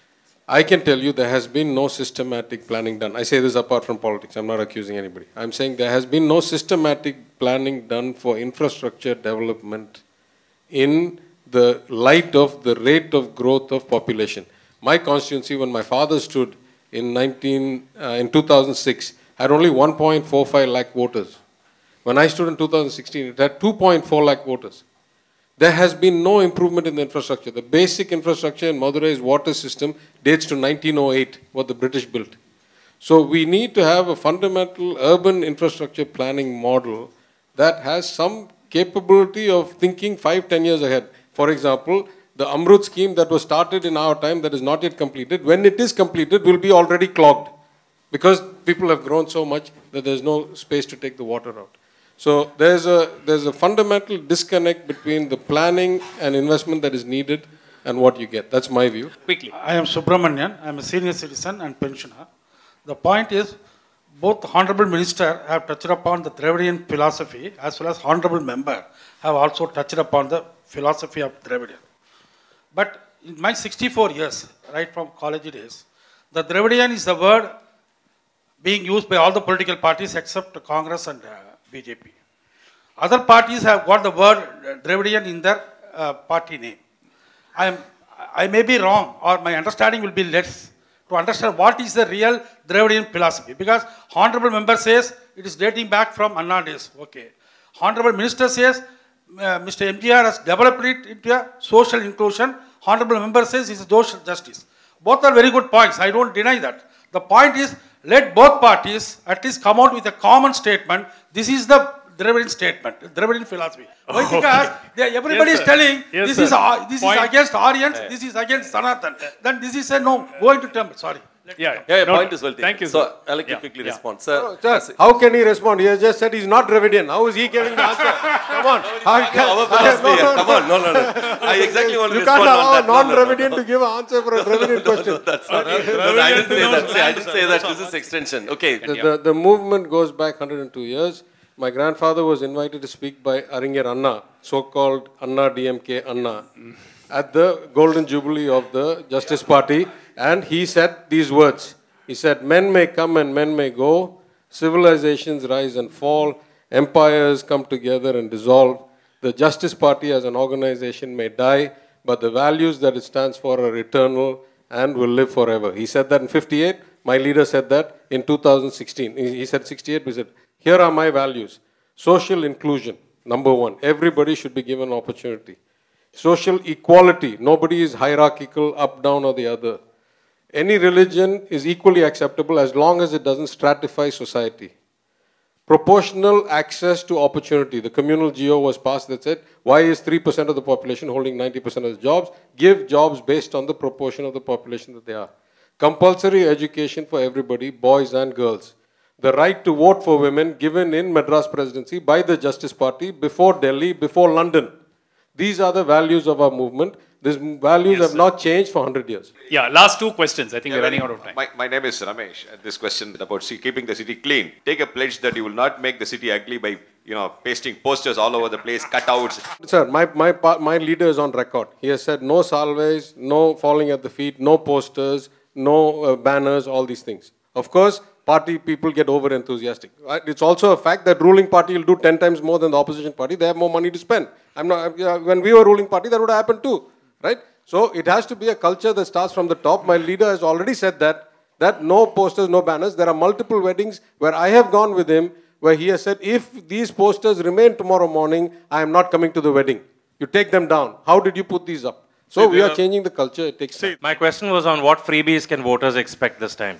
I can tell you there has been no systematic planning done. I say this apart from politics. I'm not accusing anybody. I'm saying there has been no systematic planning done for infrastructure development in the light of the rate of growth of population. My constituency, when my father stood in nineteen uh, in two thousand six, had only one point four five lakh voters. When I stood in two thousand sixteen, it had two point four lakh voters. There has been no improvement in the infrastructure. The basic infrastructure in Madurai's water system dates to nineteen oh eight, what the British built. So we need to have a fundamental urban infrastructure planning model that has some capability of thinking five, ten years ahead. For example, the Amrut scheme that was started in our time that is not yet completed, when it is completed, will be already clogged because people have grown so much that there's no space to take the water out. So there's a, there's a fundamental disconnect between the planning and investment that is needed and what you get. That's my view. Quickly. I am Subramanian. I am a senior citizen and pensioner. The point is, both the Honorable Minister have touched upon the Dravidian philosophy as well as Honorable Member have also touched upon the philosophy of Dravidian. But in my sixty-four years, right from college days, the Dravidian is the word being used by all the political parties except Congress and uh, B J P. Other parties have got the word Dravidian in their uh, party name. I am, I may be wrong, or my understanding will be less to understand what is the real Dravidian philosophy. Because Honorable Member says it is dating back from Anna days. Okay. Honorable Minister says uh, Mister M G R has developed it into a social inclusion. Honorable Member says it's social justice. Both are very good points. I don't deny that. The point is, let both parties at least come out with a common statement. This is the Dravidian statement, Dravidian philosophy. Why? Because they, everybody yes, is telling yes, this sir. is uh, this Point. is against Aryans, yeah. This is against Sanatan. Yeah. Then this is a no, go into temple. Sorry. Yeah, Yeah, yeah, no, point no. is well taken. Thank you, So, sir. I'd like to Yeah, quickly yeah. respond. Sir, Sir, how can he respond? He has just said he's not Dravidian. How is he giving the answer? Come on. How can, our how- philosophy no, here. no, Come no. on, no, no, no. I exactly want to You respond can't on allow that. a No, no, no, non-Dravidian no. to give an answer for a Dravidian question. That's not. No, I didn't say that. See, I didn't say that. This is extension. Okay. The, the, the movement goes back one hundred two years. My grandfather was invited to speak by Aringer Anna, so-called Anna D M K Anna, at the Golden Jubilee of the Justice Party, and he said these words. He said, men may come and men may go, civilizations rise and fall, empires come together and dissolve, the Justice Party as an organization may die, but the values that it stands for are eternal and will live forever. He said that in fifty-eight. My leader said that in two thousand sixteen. He said sixty-eight, we said, here are my values. Social inclusion, number one. Everybody should be given opportunity. Social equality. Nobody is hierarchical, up, down, or the other. Any religion is equally acceptable as long as it doesn't stratify society. Proportional access to opportunity. The communal G O was passed that said, why is three percent of the population holding ninety percent of the jobs? Give jobs based on the proportion of the population that they are. Compulsory education for everybody, boys and girls. The right to vote for women given in Madras Presidency by the Justice Party before Delhi, before London. These are the values of our movement. These values yes, have sir. not changed for one hundred years. Yeah, last two questions. I think yeah, we're running out of time. My, my name is Ramesh. This question about see, keeping the city clean. Take a pledge that you will not make the city ugly by, you know, pasting posters all over the place, cutouts. Sir, my, my, my leader is on record. He has said no salves, no falling at the feet, no posters, no uh, banners, all these things. Of course, party people get over enthusiastic. It's also a fact that ruling party will do ten times more than the opposition party. They have more money to spend. I'm not, uh, when we were ruling party, that would have happened too. Right? So it has to be a culture that starts from the top. My leader has already said that, that no posters, no banners. There are multiple weddings where I have gone with him, where he has said, if these posters remain tomorrow morning, I am not coming to the wedding. You take them down. How did you put these up? So we are changing the culture. It takes time. My question was on what freebies can voters expect this time?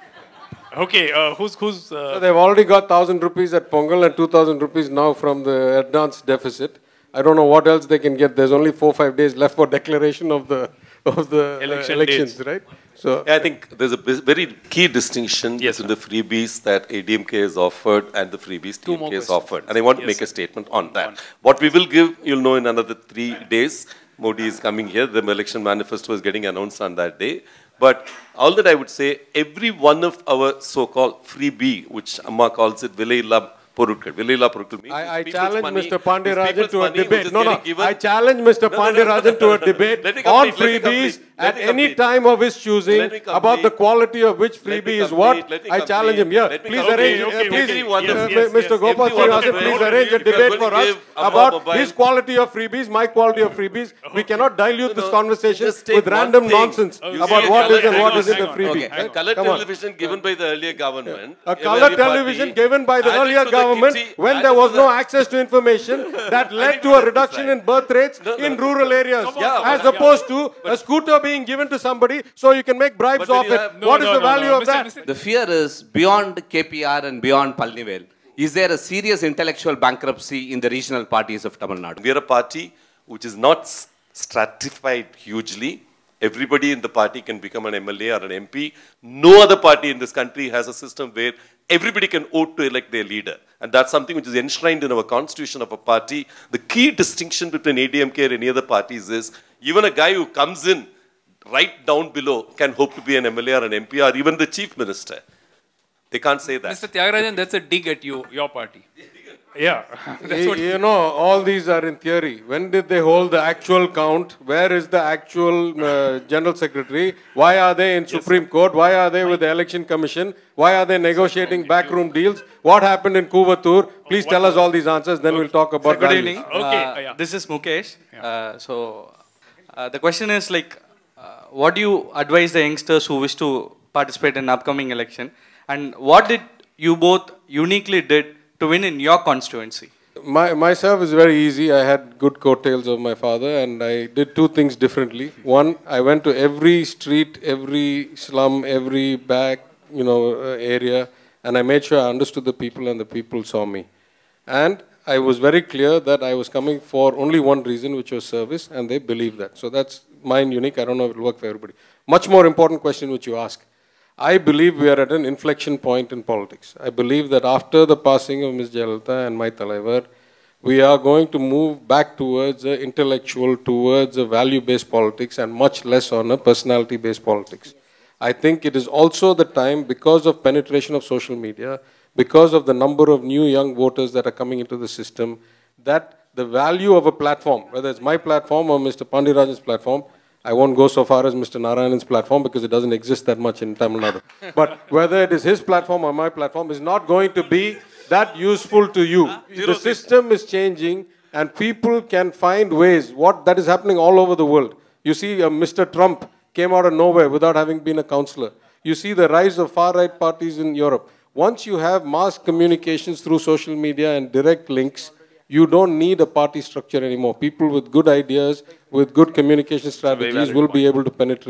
Okay, uh, who's... who's uh... so they've already got one thousand rupees at Pongal and two thousand rupees now from the advance deficit. I don't know what else they can get. There's only four or five days left for declaration of the of the Election uh, elections, dates. right? So yeah, I think there's a very key distinction yes, between sir. the freebies that A D M K has offered and the freebies T M K has offered. And I want yes, to make sir. a statement on that. On. What we will give, you'll know in another three days. Modi is coming here. The election manifesto is getting announced on that day. But all that I would say, every one of our so-called freebie, which Amma calls it Vilayilla Porutkal. Vilayilla Porutkal means I, I challenge money, Mister Pandirajan to a debate. No, no. I challenge Mister No, Pandirajan no, no, no, to a debate complete, on freebies at any time of his choosing about the quality of which freebie is what. I challenge him. Yeah, please arrange. Okay, please, okay, yes, uh, yes, Mister Yes, Gopal Srinivasan, please arrange a debate for us about his quality of freebies, my quality of freebies. We cannot dilute this conversation with random nonsense about what is and what isn't a freebie. Color television given by the earlier government. A color television given by the earlier government when there was no access to information that led to a reduction in birth rates in rural areas, as opposed to a scooter being given to somebody so you can make bribes off it. No, what is no, the no, value no. of Mister that? Mister The fear is beyond K P R and beyond Palnivel. Is there a serious intellectual bankruptcy in the regional parties of Tamil Nadu? We are a party which is not stratified hugely. Everybody in the party can become an M L A or an M P. No other party in this country has a system where everybody can vote to elect their leader. And that's something which is enshrined in our constitution of a party. The key distinction between A D M K and any other parties is even a guy who comes in right down below can hope to be an M L A or an M P or even the chief minister. They can't say that. Mister Tyagarajan, that's a dig at you, your party. Yeah. That's what you know, all these are in theory. When did they hold the actual count? Where is the actual uh, General Secretary? Why are they in yes, Supreme sir. Court? Why are they with the Election Commission? Why are they negotiating backroom deals? What happened in Kuvatur? Please tell us all these answers, then we'll talk about Good values. evening. Okay. Uh, yeah. This is Mukesh. Yeah. Uh, so, uh, the question is like, uh, what do you advise the youngsters who wish to participate in upcoming election? And what did you both uniquely did to win in your constituency? My, myself is very easy. I had good coattails of my father and I did two things differently. One, I went to every street, every slum, every back, you know, uh, area, and I made sure I understood the people and the people saw me. And I was very clear that I was coming for only one reason, which was service, and they believed that. So that's mine unique. I don't know if it will work for everybody. Much more important question which you ask. I believe we are at an inflection point in politics. I believe that after the passing of Miz Jayalalitha and my Talaivar, we are going to move back towards a intellectual, towards a value-based politics and much less on a personality-based politics. I think it is also the time, because of penetration of social media, because of the number of new young voters that are coming into the system, that the value of a platform, whether it's my platform or Mister Pandirajan's platform, I won't go so far as Mister Narayanan's platform because it doesn't exist that much in Tamil Nadu. But whether it is his platform or my platform is not going to be that useful to you. The system is changing and people can find ways. What that is happening all over the world. You see uh, Mister Trump came out of nowhere without having been a counselor. You see the rise of far-right parties in Europe. Once you have mass communications through social media and direct links, you don't need a party structure anymore. People with good ideas, with good communication strategies will be able to penetrate.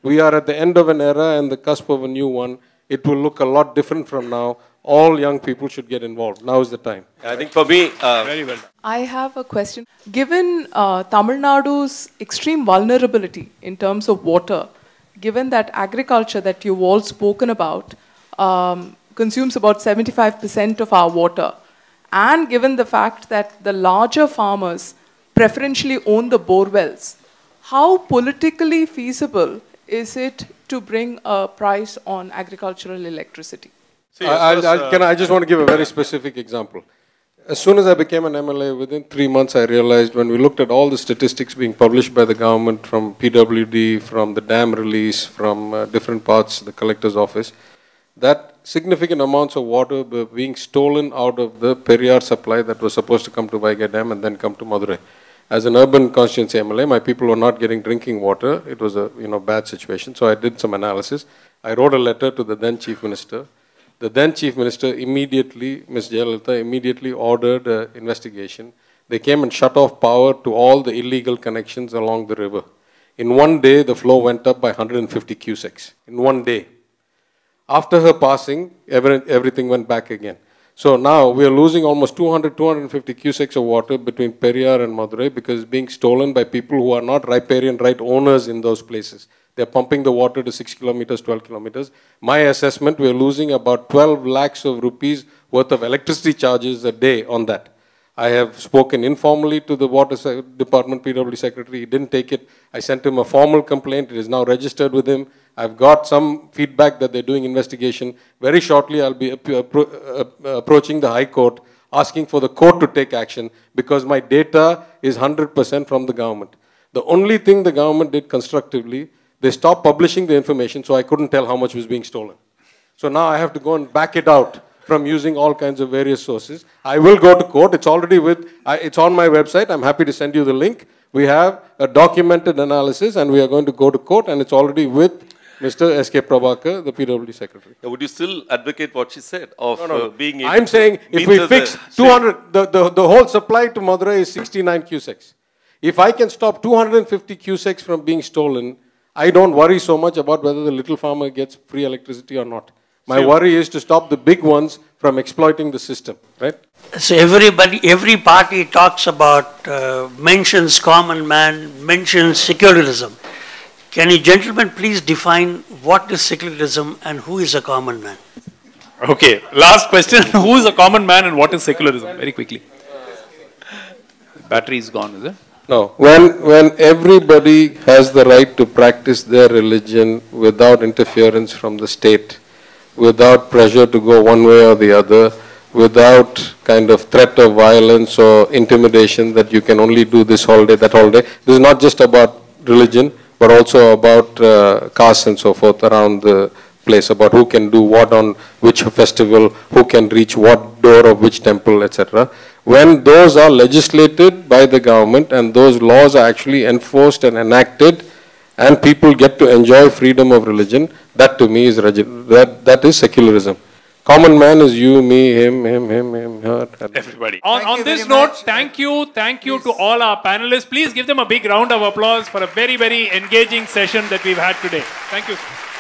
We are at the end of an era and the cusp of a new one. It will look a lot different from now. All young people should get involved. Now is the time. I think for me, uh, Very well done. I have a question. Given uh, Tamil Nadu's extreme vulnerability in terms of water, given that agriculture that you've all spoken about um, consumes about seventy-five percent of our water, and given the fact that the larger farmers preferentially own the bore wells, how politically feasible is it to bring a price on agricultural electricity? I, I'll, I'll, can I, I just want to give a very specific example. As soon as I became an M L A, within three months I realized when we looked at all the statistics being published by the government from P W D, from the dam release, from uh, different parts, the collector's office, that significant amounts of water were being stolen out of the Periyar supply that was supposed to come to Vaigai Dam and then come to Madurai. As an urban constituency M L A, my people were not getting drinking water. It was a you know bad situation. So I did some analysis. I wrote a letter to the then Chief Minister. The then Chief Minister immediately, Miz Jayalalitha, immediately ordered an investigation. They came and shut off power to all the illegal connections along the river. In one day, the flow went up by one hundred fifty cusecs. In one day. After her passing, every, everything went back again. So now we are losing almost two hundred, two hundred fifty cusecs of water between Periyar and Madurai because it's being stolen by people who are not riparian right owners in those places. They're pumping the water to six kilometers, twelve kilometers. My assessment, we're losing about twelve lakhs of rupees worth of electricity charges a day on that. I have spoken informally to the Water Department P W D Secretary. He didn't take it. I sent him a formal complaint. It is now registered with him. I've got some feedback that they're doing investigation. Very shortly, I'll be appro uh, approaching the High Court, asking for the court to take action because my data is one hundred percent from the government. The only thing the government did constructively, they stopped publishing the information, so I couldn't tell how much was being stolen. So now I have to go and back it out from using all kinds of various sources. I will go to court. It's already with, I, it's on my website. I'm happy to send you the link. We have a documented analysis and we are going to go to court and it's already with Mister S K Prabhakar, the P W D Secretary. would you still advocate what she said of No, no. Uh, being able I'm saying if we fix two hundred, the, the, the whole supply to Madurai is sixty-nine cusecs. If I can stop two hundred fifty cusecs from being stolen, I don't worry so much about whether the little farmer gets free electricity or not. My so, worry is to stop the big ones from exploiting the system, right? So everybody, every party talks about, uh, mentions common man, mentions secularism. Can you gentlemen please define what is secularism and who is a common man? Okay, last question. Who is a common man and what is secularism? Very quickly. Battery is gone, is it? No. When, when everybody has the right to practice their religion without interference from the state, without pressure to go one way or the other, without kind of threat of violence or intimidation that you can only do this holiday, that holiday. This is not just about religion, but also about uh, castes and so forth around the place, about who can do what on which festival, who can reach what door of which temple, et cetera. When those are legislated by the government and those laws are actually enforced and enacted and people get to enjoy freedom of religion, that to me is, that, that is secularism. Common man is you, me, him, him, him, him, her. Everybody. On, on this note, much. thank you, thank you Please. to all our panelists. Please give them a big round of applause for a very, very engaging session that we've had today. Thank you.